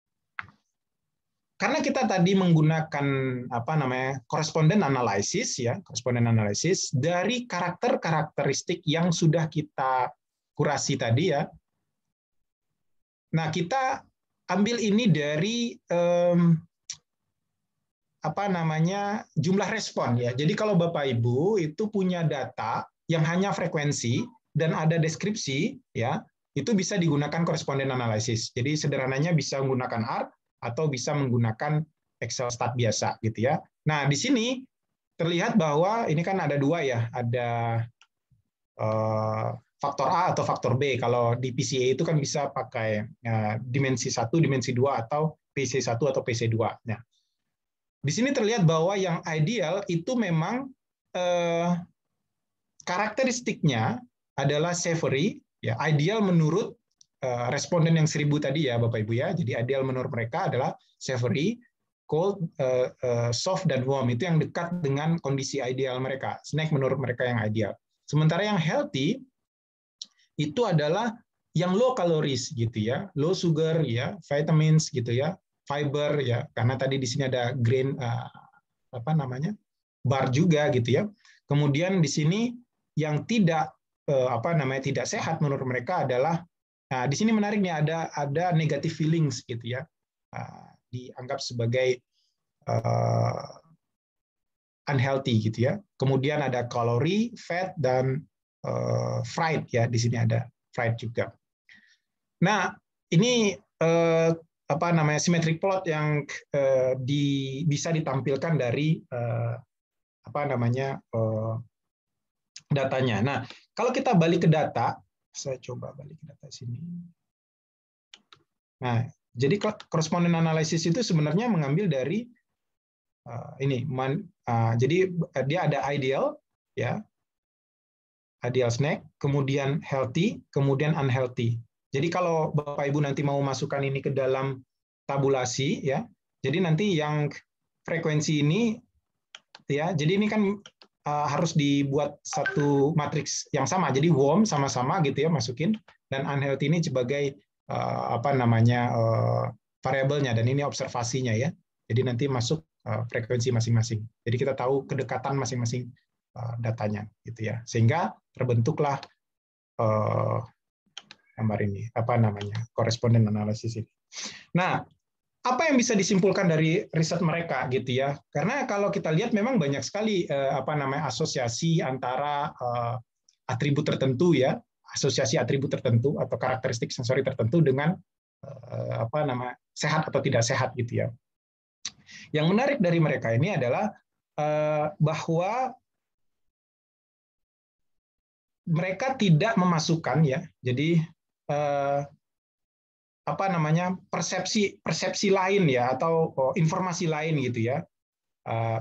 karena kita tadi menggunakan apa namanya correspondent analysis ya, correspondent analysis dari karakter-karakteristik yang sudah kita kurasi tadi ya. Nah, kita ambil ini dari um, apa namanya jumlah respon ya. Jadi kalau Bapak Ibu itu punya data yang hanya frekuensi dan ada deskripsi ya, itu bisa digunakan correspondent analysis. Jadi sederhananya bisa menggunakan R atau bisa menggunakan Excel stat biasa gitu ya. Nah, di sini terlihat bahwa ini kan ada dua ya, ada uh, faktor A atau faktor B. Kalau di P C A itu kan bisa pakai uh, dimensi satu, dimensi dua, atau P C satu atau P C dua. Nah, di sini terlihat bahwa yang ideal itu memang uh, karakteristiknya adalah savory, ya, ideal menurut uh, responden yang seribu tadi ya Bapak Ibu ya. Jadi ideal menurut mereka adalah savory, cold, uh, uh, soft, dan warm. Itu yang dekat dengan kondisi ideal mereka. Snack menurut mereka yang ideal. Sementara yang healthy itu adalah yang low calories gitu ya, low sugar ya, vitamins gitu ya, fiber ya, karena tadi di sini ada grain uh, apa namanya bar juga gitu ya. Kemudian di sini yang tidak uh, apa namanya tidak sehat menurut mereka adalah, nah di sini menariknya ada ada negative feelings gitu ya, uh, dianggap sebagai uh, unhealthy gitu ya. Kemudian ada kalori, fat, dan uh, fried ya, di sini ada fried juga. Nah, ini uh, apa namanya symmetric plot yang uh, di, bisa ditampilkan dari uh, apa namanya uh, datanya. Nah, kalau kita balik ke data, saya coba balik ke data sini. Nah, Jadi correspondent analysis itu sebenarnya mengambil dari uh, ini, man, uh, jadi dia ada ideal, ya, ideal snack, kemudian healthy, kemudian unhealthy. Jadi kalau Bapak Ibu nanti mau masukkan ini ke dalam tabulasi, ya, jadi nanti yang frekuensi ini, ya, jadi ini kan uh, harus dibuat satu matriks yang sama. Jadi warm sama-sama gitu ya masukin, dan unhealthy ini sebagai uh, apa namanya uh, variabelnya, dan ini observasinya ya. Jadi nanti masuk uh, frekuensi masing-masing. Jadi kita tahu kedekatan masing-masing uh, datanya gitu ya. Sehingga terbentuklah uh, gambar ini, apa namanya, correspondent analysis ini. Nah, apa yang bisa disimpulkan dari riset mereka gitu ya? Karena kalau kita lihat memang banyak sekali eh, apa namanya asosiasi antara eh, atribut tertentu ya, asosiasi atribut tertentu atau karakteristik sensori tertentu dengan eh, apa nama sehat atau tidak sehat gitu ya. Yang menarik dari mereka ini adalah eh, bahwa mereka tidak memasukkan ya, jadi eh, apa namanya persepsi persepsi lain ya atau oh, informasi lain gitu ya. Uh,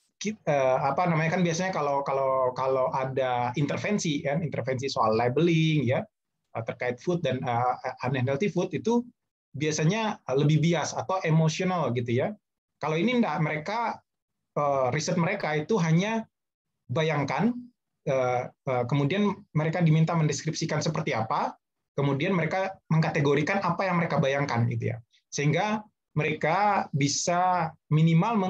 uh, apa namanya kan biasanya kalau kalau kalau ada intervensi kan intervensi soal labeling ya uh, terkait food dan uh, unhealthy food itu biasanya lebih bias atau emosional gitu ya. Kalau ini enggak, mereka uh, riset mereka itu hanya bayangkan, uh, uh, kemudian mereka diminta mendeskripsikan seperti apa, kemudian mereka mengkategorikan apa yang mereka bayangkan gitu ya, sehingga mereka bisa minimal meng,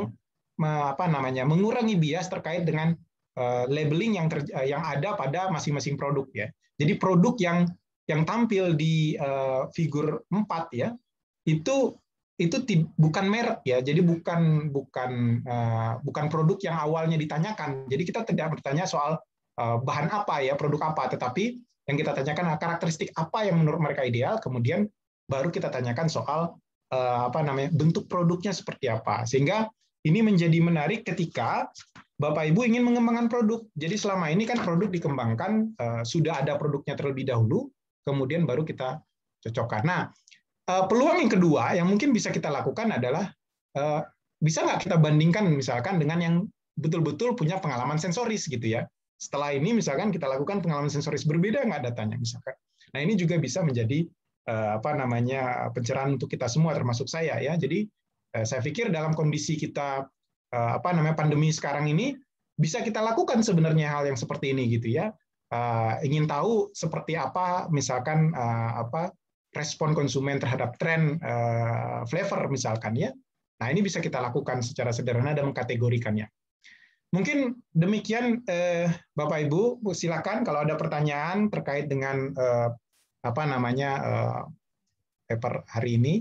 apa namanya mengurangi bias terkait dengan uh, labeling yang ter, yang ada pada masing-masing produk ya. Jadi produk yang yang tampil di uh, figur empat ya itu itu bukan merek ya, jadi bukan bukan uh, bukan produk yang awalnya ditanyakan. Jadi kita tidak bertanya soal uh, bahan apa ya, produk apa, tetapi yang kita tanyakan karakteristik apa yang menurut mereka ideal, kemudian baru kita tanyakan soal uh, apa namanya bentuk produknya seperti apa. Sehingga ini menjadi menarik ketika Bapak Ibu ingin mengembangkan produk. Jadi selama ini kan produk dikembangkan uh, sudah ada produknya terlebih dahulu, kemudian baru kita cocokkan. Nah, uh, peluang yang kedua yang mungkin bisa kita lakukan adalah uh, bisa nggak kita bandingkan misalkan dengan yang betul-betul punya pengalaman sensoris gitu ya. Setelah ini misalkan kita lakukan pengalaman sensoris, berbeda nggak datanya misalkan. Nah ini juga bisa menjadi apa namanya pencerahan untuk kita semua termasuk saya ya. Jadi saya pikir dalam kondisi kita apa namanya pandemi sekarang ini bisa kita lakukan sebenarnya hal yang seperti ini gitu ya. Ingin tahu seperti apa misalkan apa respon konsumen terhadap tren flavor misalkan ya. Nah ini bisa kita lakukan secara sederhana dan mengkategorikannya. Mungkin demikian eh, Bapak Ibu, silakan kalau ada pertanyaan terkait dengan eh, apa namanya eh, paper hari ini.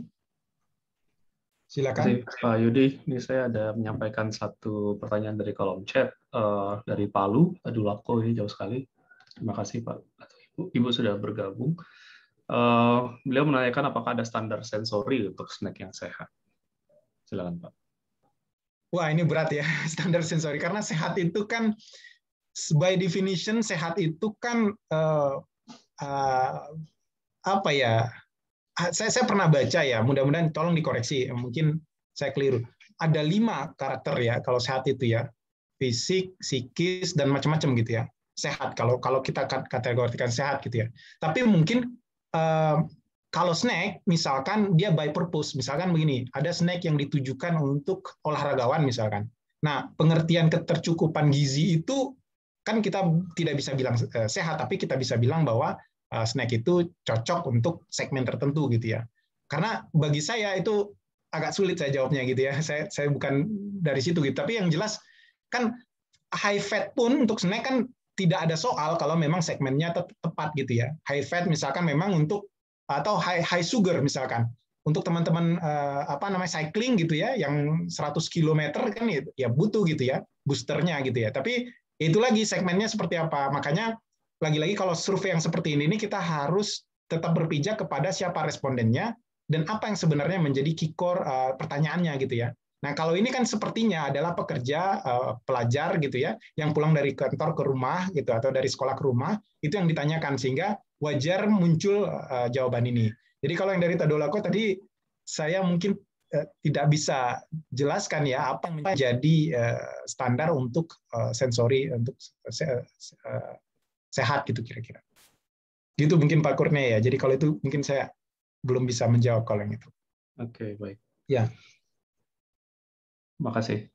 Silakan. Terima kasih Pak Yudi. Ini saya ada menyampaikan satu pertanyaan dari kolom chat uh, dari Palu, Adulako, ini jauh sekali. Terima kasih Pak atau Ibu. Ibu sudah bergabung. Uh, beliau menanyakan apakah ada standar sensori untuk snack yang sehat. Silakan Pak. Wah ini berat ya, standar sensori, karena sehat itu kan by definition sehat itu kan uh, uh, apa ya? Saya saya pernah baca ya, mudah-mudahan tolong dikoreksi, mungkin saya keliru. Ada lima karakter ya kalau sehat itu ya, fisik, psikis dan macam-macam gitu ya. Sehat kalau kalau kita kategorikan sehat gitu ya. Tapi mungkin uh, kalau snack, misalkan dia by purpose, misalkan begini, ada snack yang ditujukan untuk olahragawan misalkan. Nah, pengertian ketercukupan gizi itu kan kita tidak bisa bilang sehat, tapi kita bisa bilang bahwa snack itu cocok untuk segmen tertentu gitu ya. Karena bagi saya itu agak sulit saya jawabnya gitu ya. Saya saya bukan dari situ gitu. Tapi yang jelas kan high fat pun untuk snack kan tidak ada soal kalau memang segmennya tepat gitu ya. High fat misalkan memang untuk atau high high sugar misalkan untuk teman-teman uh, apa namanya cycling gitu ya yang seratus kilometer kan ya butuh gitu ya boosternya gitu ya, tapi itu lagi segmennya seperti apa. Makanya lagi-lagi kalau survei yang seperti ini ini kita harus tetap berpijak kepada siapa respondennya dan apa yang sebenarnya menjadi key core uh, pertanyaannya gitu ya. Nah kalau ini kan sepertinya adalah pekerja uh, pelajar gitu ya yang pulang dari kantor ke rumah gitu atau dari sekolah ke rumah, itu yang ditanyakan sehingga wajar muncul uh, jawaban ini. Jadi kalau yang dari Tadolako tadi saya mungkin uh, tidak bisa jelaskan ya apa yang menjadi uh, standar untuk uh, sensori untuk se uh, sehat gitu kira-kira. Gitu mungkin Pak Kurnia ya. Jadi kalau itu mungkin saya belum bisa menjawab kalau yang itu. Oke, baik. Ya. Makasih.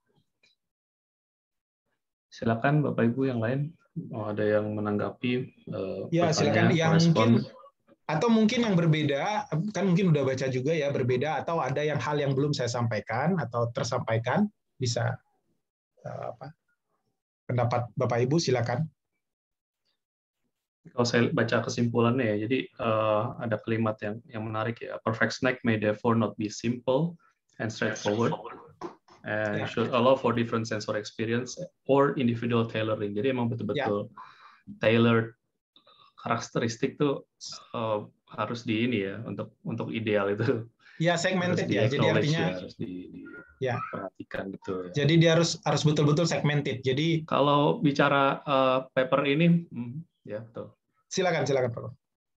Silakan Bapak Ibu yang lain. Oh, ada yang menanggapi uh, ya, silakan yang respon. Mungkin atau mungkin yang berbeda, kan mungkin udah baca juga ya, berbeda atau ada yang hal yang belum saya sampaikan atau tersampaikan, bisa uh, apa? Pendapat Bapak Ibu silakan. Kalau saya baca kesimpulannya ya, jadi uh, ada kalimat yang yang menarik ya. Perfect snack may therefore not be simple and straightforward, and yeah. should allow for different sensory experience or individual tailoring. Jadi emang betul-betul yeah. tailored karakteristik tuh uh, harus di ini ya untuk untuk ideal itu. Ya segmented ya. Jadi artinya ya, harus di, di ya. perhatikan gitu. Ya. Jadi dia harus harus betul-betul segmented. Jadi kalau bicara uh, paper ini, hmm, ya betul. Silakan, silakan Pak.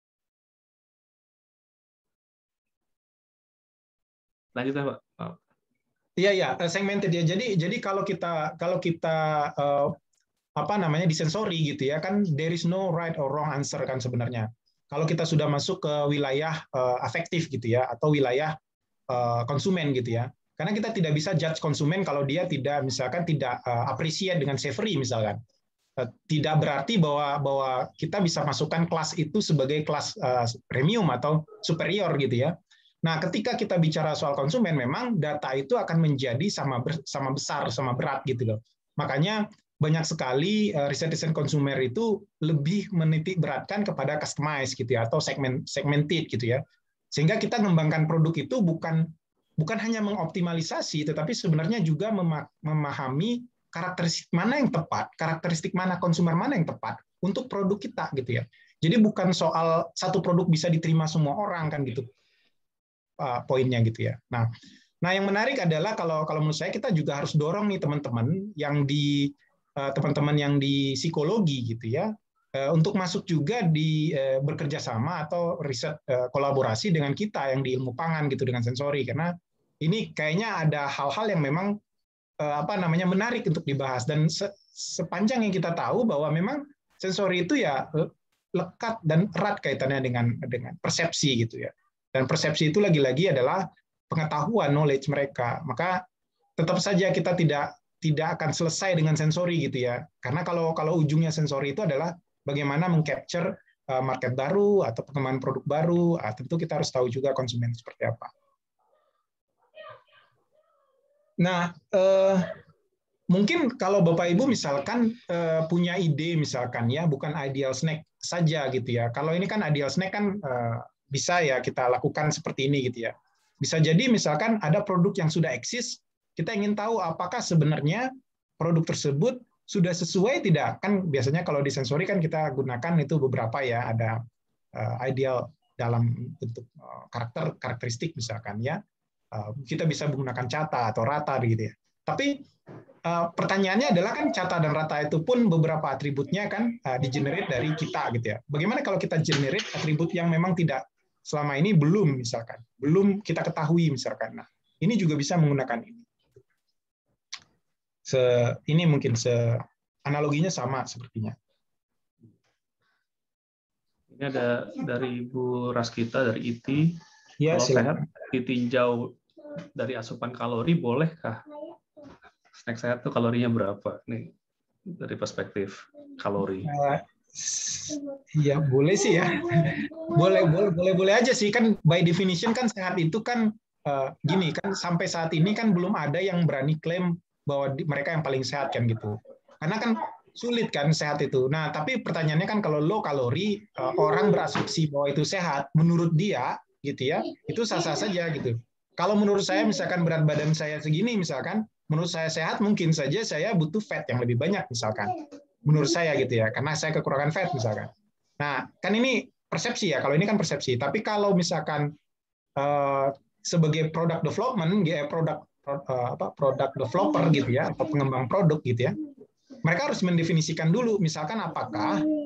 Lanjut ya Pak. Iya, iya, segmented ya. Jadi, jadi kalau kita kalau kita uh, apa namanya di sensori gitu ya, kan there is no right or wrong answer kan sebenarnya. Kalau kita sudah masuk ke wilayah uh, afektif gitu ya, atau wilayah uh, konsumen gitu ya. Karena kita tidak bisa judge konsumen kalau dia tidak misalkan tidak uh, appreciate dengan savory misalkan. Tidak berarti bahwa bahwa kita bisa masukkan kelas itu sebagai kelas uh, premium atau superior gitu ya. Nah, ketika kita bicara soal konsumen, memang data itu akan menjadi sama ber, sama besar, sama berat gitu loh. Makanya banyak sekali uh, riset-riset konsumer itu lebih menitik beratkan kepada customize gitu ya, atau segment segmented gitu ya. Sehingga kita mengembangkan produk itu bukan bukan hanya mengoptimalisasi, tetapi sebenarnya juga memahami karakteristik mana yang tepat, karakteristik mana konsumer mana yang tepat untuk produk kita gitu ya. Jadi bukan soal satu produk bisa diterima semua orang kan gitu uh, poinnya gitu ya. Nah, nah yang menarik adalah kalau kalau menurut saya kita juga harus dorong nih teman-teman yang di uh, teman-teman yang di psikologi gitu ya uh, untuk masuk juga di uh, bekerja sama atau riset uh, kolaborasi dengan kita yang di ilmu pangan gitu dengan sensori, karena ini kayaknya ada hal-hal yang memang apa namanya menarik untuk dibahas, dan se sepanjang yang kita tahu bahwa memang sensori itu ya lekat dan erat kaitannya dengan dengan persepsi gitu ya, dan persepsi itu lagi-lagi adalah pengetahuan, knowledge mereka. Maka tetap saja kita tidak tidak akan selesai dengan sensori gitu ya, karena kalau kalau ujungnya sensori itu adalah bagaimana mengcapture market baru atau pengembangan produk baru, tentu kita harus tahu juga konsumen seperti apa. Nah, eh, mungkin kalau Bapak Ibu misalkan eh, punya ide misalkan ya, bukan ideal snack saja gitu ya. Kalau ini kan ideal snack kan eh, bisa ya kita lakukan seperti ini gitu ya. Bisa jadi misalkan ada produk yang sudah eksis, kita ingin tahu apakah sebenarnya produk tersebut sudah sesuai tidak. Kan biasanya kalau di sensori kan kita gunakan itu beberapa ya, ada eh, ideal dalam bentuk eh, karakter karakteristik misalkan ya. Kita bisa menggunakan cata atau rata gitu ya. Tapi uh, pertanyaannya adalah kan cata dan rata itu pun beberapa atributnya kan uh, di-generate dari kita gitu ya. Bagaimana kalau kita generate atribut yang memang tidak selama ini belum misalkan, belum kita ketahui misalkan. Nah, ini juga bisa menggunakan ini. Se ini mungkin se analoginya sama sepertinya. Ini ada dari Ibu Raskita dari I T. Ya, kalau silakan. Sehat ditinjau dari asupan kalori, bolehkah snack sehat itu kalorinya berapa? Nih dari perspektif kalori. Uh, ya boleh sih ya. Boleh boleh boleh boleh aja sih, kan by definition kan sehat itu kan uh, gini kan, sampai saat ini kan belum ada yang berani klaim bahwa di, mereka yang paling sehat kan gitu. Karena kan sulit kan sehat itu. Nah, tapi pertanyaannya kan kalau low kalori uh, orang berasumsi bahwa itu sehat menurut dia gitu ya, itu sah-sah saja gitu. Kalau menurut saya misalkan berat badan saya segini misalkan, menurut saya sehat, mungkin saja saya butuh fat yang lebih banyak misalkan. Menurut saya gitu ya, karena saya kekurangan fat misalkan. Nah, kan ini persepsi ya, kalau ini kan persepsi. Tapi kalau misalkan uh, sebagai product development, ya produk uh, apa product developer gitu ya, atau pengembang produk gitu ya, mereka harus mendefinisikan dulu misalkan apakah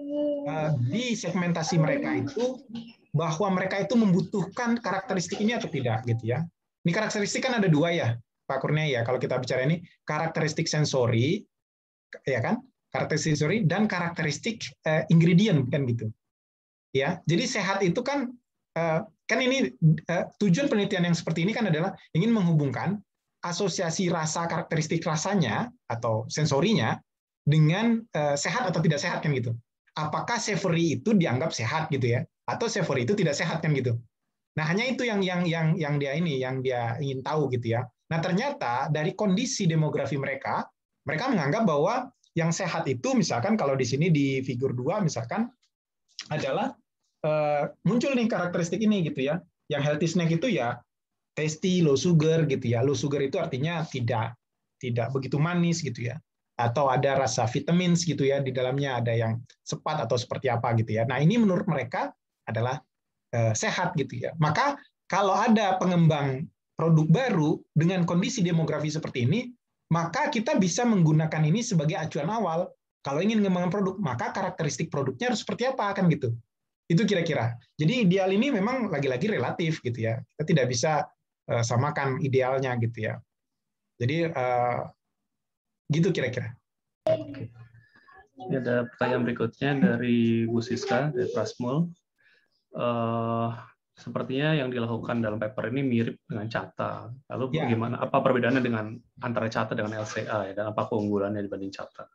uh, di segmentasi mereka itu bahwa mereka itu membutuhkan karakteristik ini atau tidak gitu ya. Ini karakteristik kan ada dua ya, Pak Kurnia ya. Kalau kita bicara ini karakteristik sensori, ya kan, karakteristik sensori dan karakteristik uh, ingredient kan gitu. Ya, jadi sehat itu kan uh, kan ini uh, tujuan penelitian yang seperti ini kan adalah ingin menghubungkan asosiasi rasa karakteristik rasanya atau sensorinya dengan uh, sehat atau tidak sehat kan gitu. Apakah savory itu dianggap sehat gitu ya, atau savory itu tidak sehat kan gitu. Nah, hanya itu yang yang yang yang dia ini yang dia ingin tahu gitu ya. Nah, ternyata dari kondisi demografi mereka, mereka menganggap bahwa yang sehat itu misalkan kalau di sini di figur dua misalkan adalah uh, muncul nih karakteristik ini gitu ya. Yang healthy snack itu ya tasty, low sugar gitu ya. Low sugar itu artinya tidak tidak begitu manis gitu ya. Atau ada rasa vitamin gitu ya, di dalamnya ada yang sepat atau seperti apa gitu ya. Nah, ini menurut mereka adalah uh, sehat gitu ya. Maka kalau ada pengembang produk baru dengan kondisi demografi seperti ini, maka kita bisa menggunakan ini sebagai acuan awal. Kalau ingin mengembangkan produk, maka karakteristik produknya harus seperti apa kan gitu. Itu kira-kira. Jadi ideal ini memang lagi-lagi relatif gitu ya. Kita tidak bisa uh, samakan idealnya gitu ya. Jadi uh, gitu kira-kira. Oke. Ini ada pertanyaan berikutnya dari Bu Siska dari Prasmul. Uh, sepertinya yang dilakukan dalam paper ini mirip dengan Cata. Lalu ya. Bagaimana? Apa perbedaannya dengan antara Cata dengan L C A ya, dan apa keunggulannya dibanding Cata?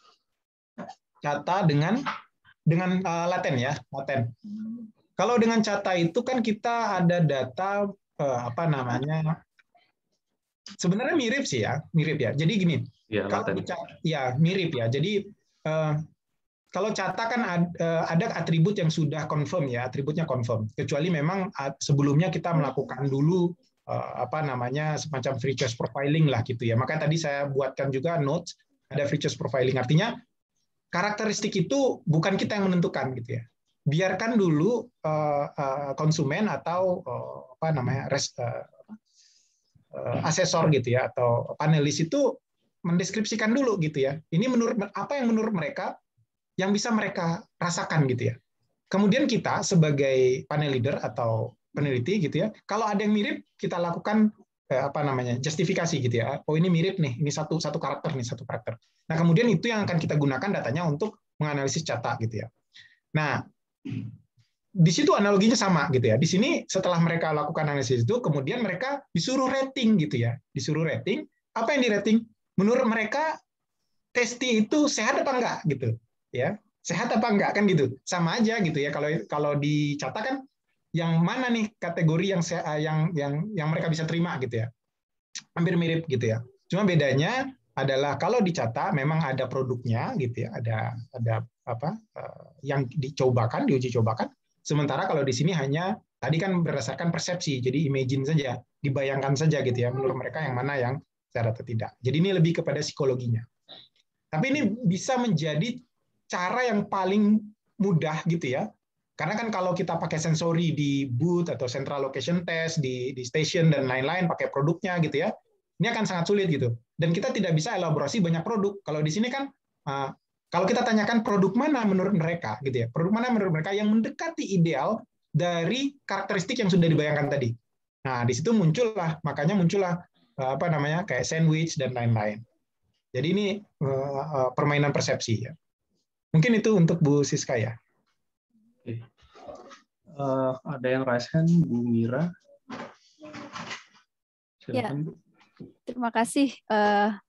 Cata dengan dengan uh, laten ya, laten. Kalau dengan Cata itu kan kita ada data uh, apa namanya? Sebenarnya mirip sih ya, mirip ya. Jadi gini, ya, kalau bicara, ya mirip ya. Jadi uh, kalau Cata kan ada, uh, ada atribut yang sudah confirm ya, atributnya confirm. Kecuali memang uh, sebelumnya kita melakukan dulu uh, apa namanya semacam features profiling lah gitu ya. Maka tadi saya buatkan juga notes ada features profiling. Artinya karakteristik itu bukan kita yang menentukan gitu ya. Biarkan dulu uh, uh, konsumen atau uh, apa namanya res, uh, asesor gitu ya atau panelis itu mendeskripsikan dulu gitu ya. Ini menurut apa yang menurut mereka yang bisa mereka rasakan gitu ya. Kemudian kita sebagai panel leader atau peneliti gitu ya, kalau ada yang mirip kita lakukan eh, apa namanya justifikasi gitu ya. Oh ini mirip nih, ini satu satu karakter nih satu karakter. Nah kemudian itu yang akan kita gunakan datanya untuk menganalisis Cata gitu ya. Nah di situ analoginya sama gitu ya. Di sini setelah mereka lakukan analisis itu, kemudian mereka disuruh rating gitu ya. Disuruh rating, apa yang di rating? Menurut mereka tasty itu sehat apa enggak gitu, ya. Sehat apa enggak kan gitu. Sama aja gitu ya. Kalau kalau di Cata kan yang mana nih kategori yang yang yang yang mereka bisa terima gitu ya. Hampir mirip gitu ya. Cuma bedanya adalah kalau di Cata memang ada produknya gitu ya, ada ada apa yang dicobakan, diuji cobakan. Sementara kalau di sini hanya tadi kan berdasarkan persepsi, jadi imagine saja, dibayangkan saja gitu ya, menurut mereka yang mana yang sehat atau tidak. Jadi ini lebih kepada psikologinya. Tapi ini bisa menjadi cara yang paling mudah gitu ya, karena kan kalau kita pakai sensori di booth atau central location test di di station dan lain-lain, pakai produknya gitu ya, ini akan sangat sulit gitu. Dan kita tidak bisa elaborasi banyak produk. Kalau di sini kan kalau kita tanyakan produk mana menurut mereka, gitu ya, produk mana menurut mereka yang mendekati ideal dari karakteristik yang sudah dibayangkan tadi. Nah, di situ muncullah, makanya muncullah apa namanya kayak sandwich dan lain-lain. Jadi ini uh, permainan persepsi ya. Mungkin itu untuk Bu Siska ya. Oke. Uh, ada yang raise hand, Bu Mira. Silakan, Bu. Ya. Terima kasih uh,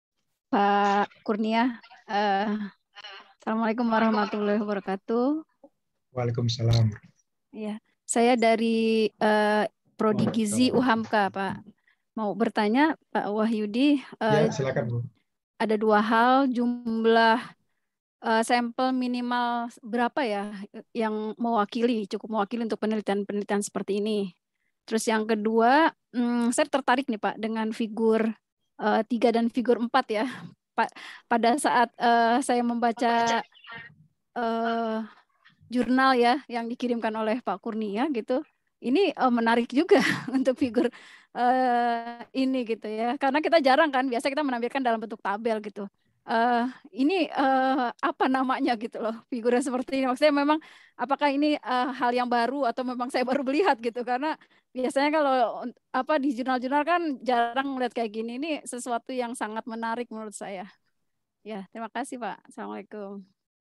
Pak Kurnia. Uh, Assalamualaikum warahmatullahi wabarakatuh. Waalaikumsalam. Ya, saya dari uh, Prodi Gizi U H A M K, Pak. Mau bertanya, Pak Wahyudi. Uh, ya, silakan, Bu. Ada dua hal, jumlah uh, sampel minimal berapa ya yang mewakili, cukup mewakili untuk penelitian-penelitian seperti ini. Terus yang kedua, hmm, saya tertarik nih Pak dengan figur uh, tiga dan figur empat ya. Pada saat uh, saya membaca uh, jurnal ya yang dikirimkan oleh Pak Kurnia gitu, ini uh, menarik juga untuk figur uh, ini gitu ya, karena kita jarang kan, biasa kita menampilkan dalam bentuk tabel gitu. uh, ini uh, apa namanya gitu loh, figura seperti ini. Maksudnya memang apakah ini uh, hal yang baru atau memang saya baru melihat gitu, karena biasanya kalau apa di jurnal-jurnal kan jarang melihat kayak gini. Ini sesuatu yang sangat menarik menurut saya. Ya, terima kasih Pak. Assalamualaikum.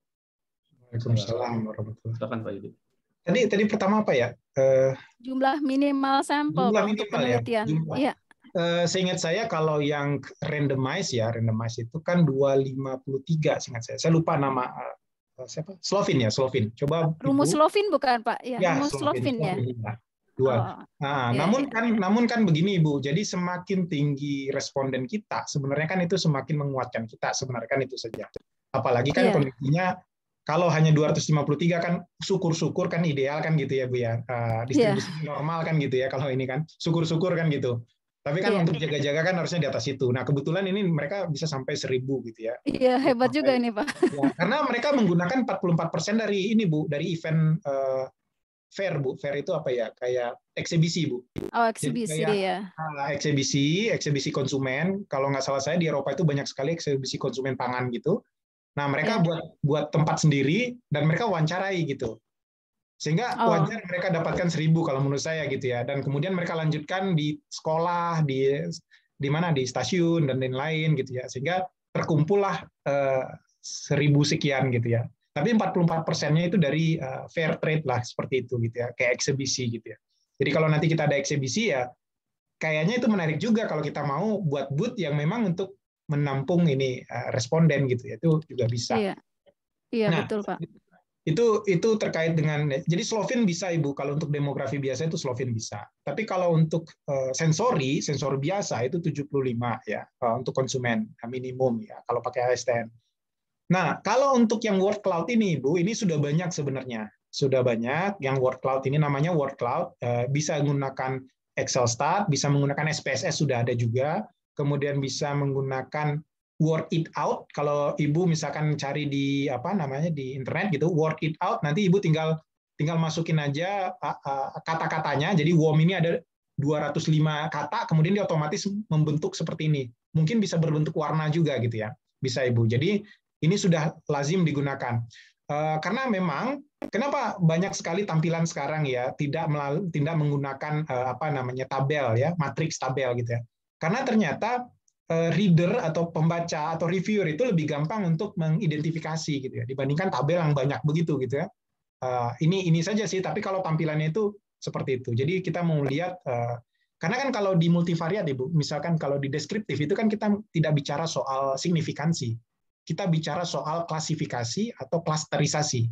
Waalaikumsalam warahmatullahi wabarakatuh. Silakan Pak Yudi. Tadi tadi pertama apa ya? Uh, jumlah minimal sampel jumlah Pak, minimal untuk penelitian. Ya. Iya. Uh, seingat saya kalau yang randomize ya, randomize itu kan dua ratus lima puluh tiga seingat saya. Saya lupa nama uh, siapa? Slovin ya, Slovin. Coba rumus Ibu. Slovin bukan Pak? Ya, Ya, rumus Slovin, ya. ya. Dua. Oh, nah, ya, namun ya. kan namun kan begini Ibu. Jadi semakin tinggi responden kita, sebenarnya kan itu semakin menguatkan kita, sebenarnya kan itu saja. Apalagi kan ya. kondisinya kalau hanya dua ratus lima puluh tiga kan syukur-syukur kan ideal kan gitu ya Bu ya. Uh, distribusi ya. Normal kan gitu ya kalau ini kan. Syukur-syukur kan gitu. Tapi kan yeah. untuk jaga-jaga kan harusnya di atas itu. Nah kebetulan ini mereka bisa sampai seribu gitu ya. Iya yeah, hebat sampai, juga ini Pak. Ya, karena mereka menggunakan empat puluh empat persen dari ini Bu, dari event uh, fair Bu. Fair itu apa ya? Kayak eksibisi Bu. Oh eksibisi kayak, ya. Uh, eksibisi, eksibisi konsumen. Kalau nggak salah saya di Eropa itu banyak sekali eksibisi konsumen pangan gitu. Nah mereka yeah. buat buat tempat sendiri dan mereka wawancarai gitu. Sehingga oh. wajar mereka dapatkan seribu kalau menurut saya gitu ya, dan kemudian mereka lanjutkan di sekolah, di di mana di stasiun dan lain-lain gitu ya, sehingga terkumpullah eh, seribu sekian gitu ya. Tapi empat puluh empat persennya itu dari uh, fair trade lah seperti itu gitu ya, kayak eksibisi gitu ya. Jadi kalau nanti kita ada eksibisi ya, kayaknya itu menarik juga kalau kita mau buat booth yang memang untuk menampung ini uh, responden gitu ya, itu juga bisa. Iya, iya nah, betul Pak. Itu itu terkait dengan, jadi Slovin bisa Ibu, kalau untuk demografi biasa itu Slovin bisa. Tapi kalau untuk uh, sensori, sensor biasa itu tujuh puluh lima ya, uh, untuk konsumen minimum ya kalau pakai A S T M. Nah, kalau untuk yang word cloud ini Ibu, ini sudah banyak sebenarnya. Sudah banyak yang word cloud ini, namanya word cloud, uh, bisa menggunakan Excel Stat, bisa menggunakan S P S S sudah ada juga, kemudian bisa menggunakan work it out. Kalau Ibu misalkan cari di apa namanya di internet gitu, work it out, nanti Ibu tinggal tinggal masukin aja kata-katanya. Jadi W O M ini ada dua ratus lima kata, kemudian dia otomatis membentuk seperti ini. Mungkin bisa berbentuk warna juga gitu ya. Bisa Ibu. Jadi ini sudah lazim digunakan. Karena memang kenapa banyak sekali tampilan sekarang ya tidak melalui, tidak menggunakan apa namanya tabel ya, matriks tabel gitu ya. Karena ternyata reader atau pembaca atau reviewer itu lebih gampang untuk mengidentifikasi gitu ya dibandingkan tabel yang banyak begitu gitu ya. Uh, ini ini saja sih, tapi kalau tampilannya itu seperti itu. Jadi kita mau lihat uh, karena kan kalau di multivariat Ibu, misalkan kalau di deskriptif itu kan kita tidak bicara soal signifikansi. Kita bicara soal klasifikasi atau klasterisasi.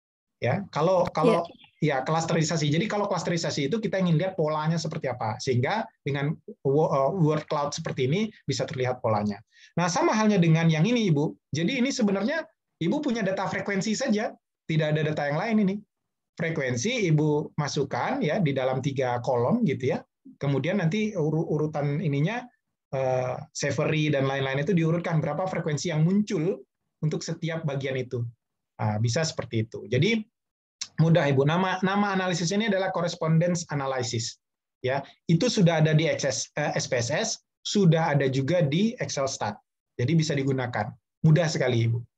Ya, kalau kalau yeah. ya klasterisasi. Jadi kalau klasterisasi itu kita ingin lihat polanya seperti apa, sehingga dengan word cloud seperti ini bisa terlihat polanya. Nah, sama halnya dengan yang ini Ibu. Jadi ini sebenarnya Ibu punya data frekuensi saja, tidak ada data yang lain ini. Frekuensi Ibu masukkan ya di dalam tiga kolom gitu ya. Kemudian nanti ur urutan ininya uh, Savory dan lain-lain itu diurutkan berapa frekuensi yang muncul untuk setiap bagian itu. Nah, bisa seperti itu. Jadi mudah Ibu. Nama nama analisis ini adalah correspondence analysis. Ya, itu sudah ada di S P S S, sudah ada juga di Excel Stat. Jadi bisa digunakan. Mudah sekali Ibu.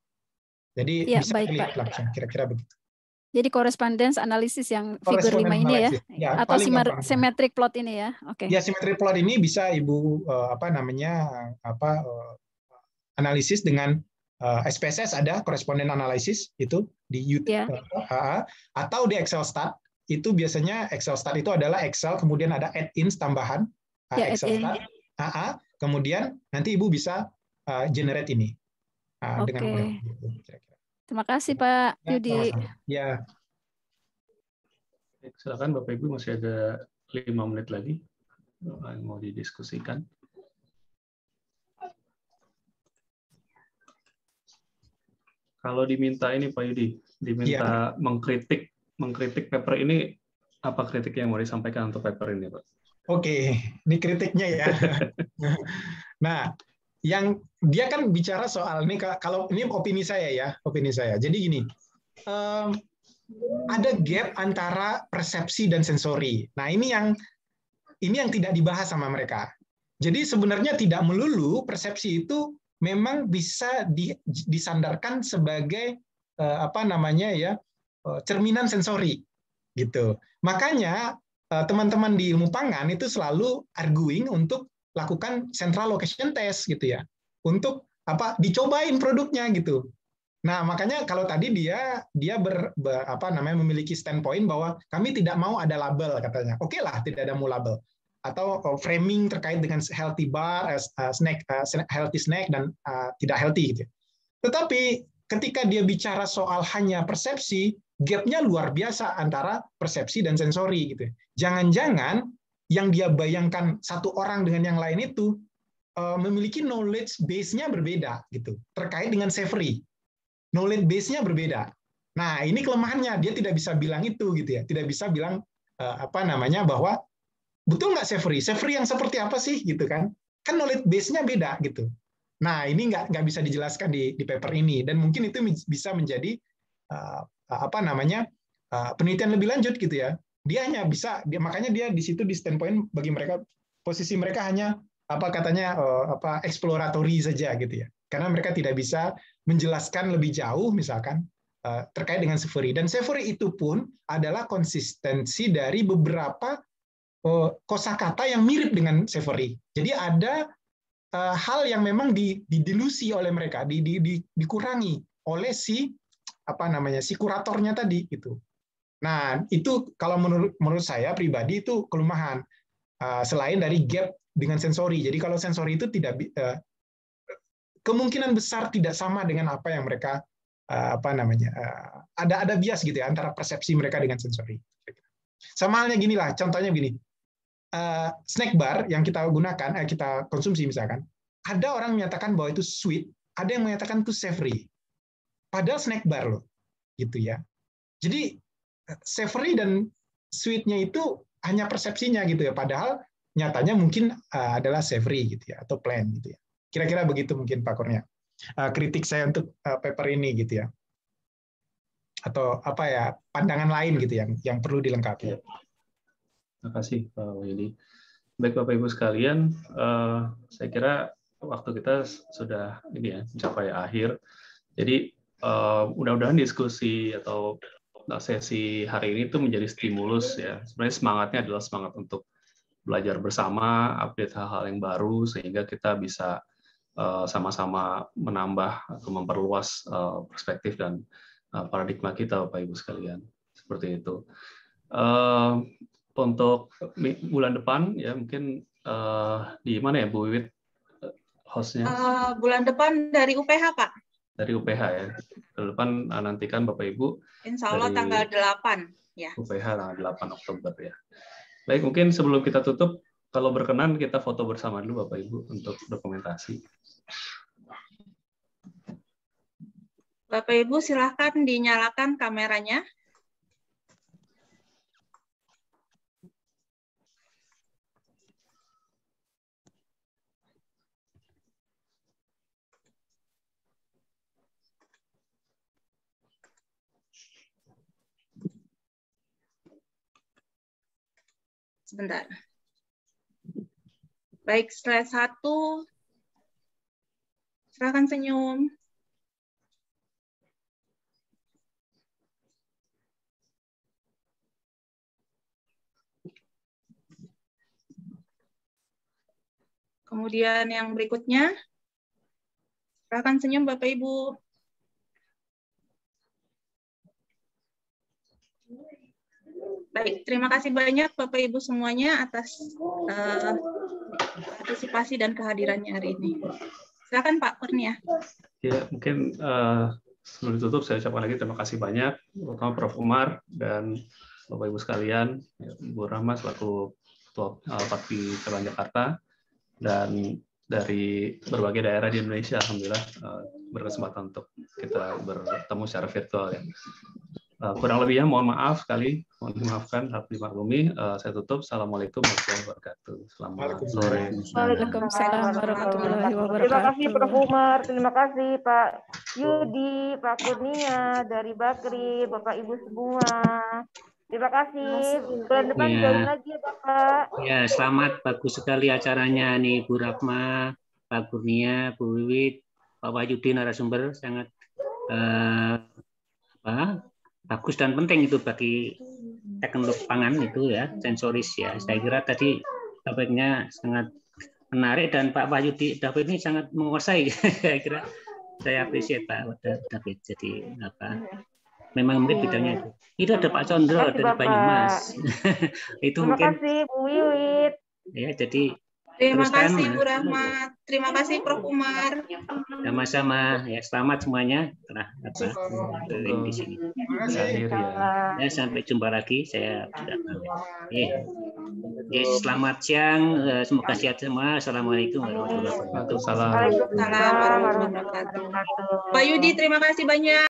Jadi ya, bisa dilihat langsung kira-kira begitu. Jadi correspondence analysis yang figur lima ini ya, ya atau symmetric plot ini ya. Oke. Okay. Ya, symmetric plot ini bisa Ibu apa namanya apa analisis dengan Uh, S P S S ada correspondent analysis itu di YouTube yeah. uh, atau di Excel Stat. Itu biasanya Excel Stat itu adalah Excel, kemudian ada add-ins tambahan uh, yeah, Excel Stat. Uh, uh, kemudian nanti Ibu bisa uh, generate ini uh, okay. dengan mudah. Terima kasih Pak ya, Yudi. Ya. Silakan Bapak Ibu, masih ada lima menit lagi yang mau didiskusikan. Kalau diminta ini Pak Yudi, diminta ya. mengkritik mengkritik paper ini, apa kritik yang mau disampaikan untuk paper ini Pak? Oke, ini kritiknya ya. Nah, yang dia kan bicara soal ini, kalau ini opini saya ya, opini saya. Jadi gini, um, ada gap antara persepsi dan sensori. Nah, ini yang ini yang tidak dibahas sama mereka. Jadi sebenarnya tidak melulu persepsi itu memang bisa di, disandarkan sebagai uh, apa namanya ya uh, cerminan sensori gitu. Makanya teman-teman di ilmu pangan itu selalu arguing untuk lakukan central location test gitu ya, untuk apa dicobain produknya gitu. Nah makanya kalau tadi dia dia ber, ber apa namanya memiliki standpoint bahwa kami tidak mau ada label katanya. Oke lah tidak ada mau label atau framing terkait dengan healthy bar, uh, snack, uh, healthy snack dan uh, tidak healthy gitu. Tetapi ketika dia bicara soal hanya persepsi, gap-nya luar biasa antara persepsi dan sensori gitu. Jangan-jangan yang dia bayangkan satu orang dengan yang lain itu uh, memiliki knowledge base-nya berbeda gitu terkait dengan savory. Knowledge base-nya berbeda. Nah, ini kelemahannya, dia tidak bisa bilang itu gitu ya. Tidak bisa bilang uh, apa namanya bahwa betul nggak savory? Savory yang seperti apa sih gitu kan? Kan knowledge base-nya beda gitu. Nah, ini nggak nggak bisa dijelaskan di di paper ini dan mungkin itu bisa menjadi uh, apa namanya uh, penelitian lebih lanjut gitu ya. Dia hanya bisa dia makanya dia di situ di standpoint bagi mereka posisi mereka hanya apa katanya uh, apa exploratory saja gitu ya. Karena mereka tidak bisa menjelaskan lebih jauh misalkan uh, terkait dengan savory dan savory itu pun adalah konsistensi dari beberapa uh, kosakata yang mirip dengan savory. Jadi ada uh, hal yang memang didilusi oleh mereka, di, di, di, dikurangi oleh si apa namanya si kuratornya tadi itu. Nah itu kalau menurut menurut saya pribadi itu kelemahan uh, selain dari gap dengan sensori. Jadi kalau sensori itu tidak uh, kemungkinan besar tidak sama dengan apa yang mereka uh, apa namanya uh, ada ada bias gitu ya antara persepsi mereka dengan sensori. Sama halnya gini lah, contohnya gini, uh, snack bar yang kita gunakan, eh, kita konsumsi misalkan, ada orang menyatakan bahwa itu sweet, ada yang menyatakan itu savory. Padahal snack bar loh, gitu ya. Jadi savory dan sweetnya itu hanya persepsinya gitu ya. Padahal nyatanya mungkin uh, adalah savory gitu ya, atau plain gitu ya. Kira-kira begitu mungkin Pak Kurnia. Uh, kritik saya untuk uh, paper ini gitu ya. Atau apa ya pandangan lain gitu yang yang perlu dilengkapi. Ya. Terima kasih Pak Wahyudi. Baik Bapak Ibu sekalian, uh, saya kira waktu kita sudah ini ya mencapai akhir. Jadi uh, mudah-mudahan diskusi atau sesi hari ini itu menjadi stimulus ya. Sebenarnya semangatnya adalah semangat untuk belajar bersama, update hal-hal yang baru sehingga kita bisa sama-sama uh, menambah atau memperluas uh, perspektif dan uh, paradigma kita, Bapak Ibu sekalian. Seperti itu. Uh, untuk bulan depan ya mungkin uh, di mana ya Bu Wiwit hostnya? Uh, bulan depan dari U P H Pak. Dari U P H ya. Bulan depan uh, nantikan Bapak Ibu. Insya Allah tanggal delapan ya. U P H tanggal delapan Oktober ya. Baik, mungkin sebelum kita tutup, kalau berkenan kita foto bersama dulu Bapak Ibu untuk dokumentasi. Bapak Ibu silahkan dinyalakan kameranya. Sebentar. Baik, slide satu. Silakan senyum. Kemudian yang berikutnya. Silakan senyum Bapak Ibu. Baik, terima kasih banyak Bapak Ibu semuanya atas uh, partisipasi dan kehadirannya hari ini. Silakan Pak Kurnia. Ya, mungkin uh, sebelum ditutup saya ucapkan lagi terima kasih banyak, terutama Prof Umar dan Bapak Ibu sekalian, Bu Rahma selaku Ketua uh, Pakti Cabang Jakarta dan dari berbagai daerah di Indonesia, alhamdulillah uh, berkesempatan untuk kita bertemu secara virtual ya. Uh, kurang lebihnya mohon maaf sekali, mohon dimaafkan, harap dimaklumi. Uh, saya tutup. Assalamualaikum warahmatullahi wabarakatuh. Selamat sore. Waalaikumsalam warahmatullahi wabarakatuh. Terima kasih Prof Umar, terima kasih Pak Yudi, Pak Kurnia, dari Bakri, Bapak Ibu semua. Terima kasih. Bulan depan ya. join lagi ya Bapak. Ya, selamat, bagus sekali acaranya nih Bu Rahma, Pak Kurnia, Bu Wiwit. Pak Wahyudi narasumber sangat eh, apa, bagus dan penting itu bagi teknolog pangan itu ya, sensoris ya. Saya kira tadi topiknya sangat menarik dan Pak Wahyudi David ini sangat menguasai. Saya kira saya appreciate Pak David. Jadi apa? Memang mirip bidangnya itu. Itu ada Pak Condro dari Bapak. Banyumas. Itu Terima mungkin. kasih Bu Wiwit. Ya, jadi Terima teruskan. kasih Bu Rahmat. Terima kasih Prof Umar. Sama-sama. Ya, selamat semuanya telah apa di sini. Akhir ya. Ya, sampai jumpa lagi. Saya sudah pamit. Ya. Ya, selamat siang. Semoga sehat semua. Assalamualaikum warahmatullahi wabarakatuh. Waalaikumsalam. Waalaikumsalam warahmatullahi wabarakatuh. Pak Yudi, terima kasih banyak.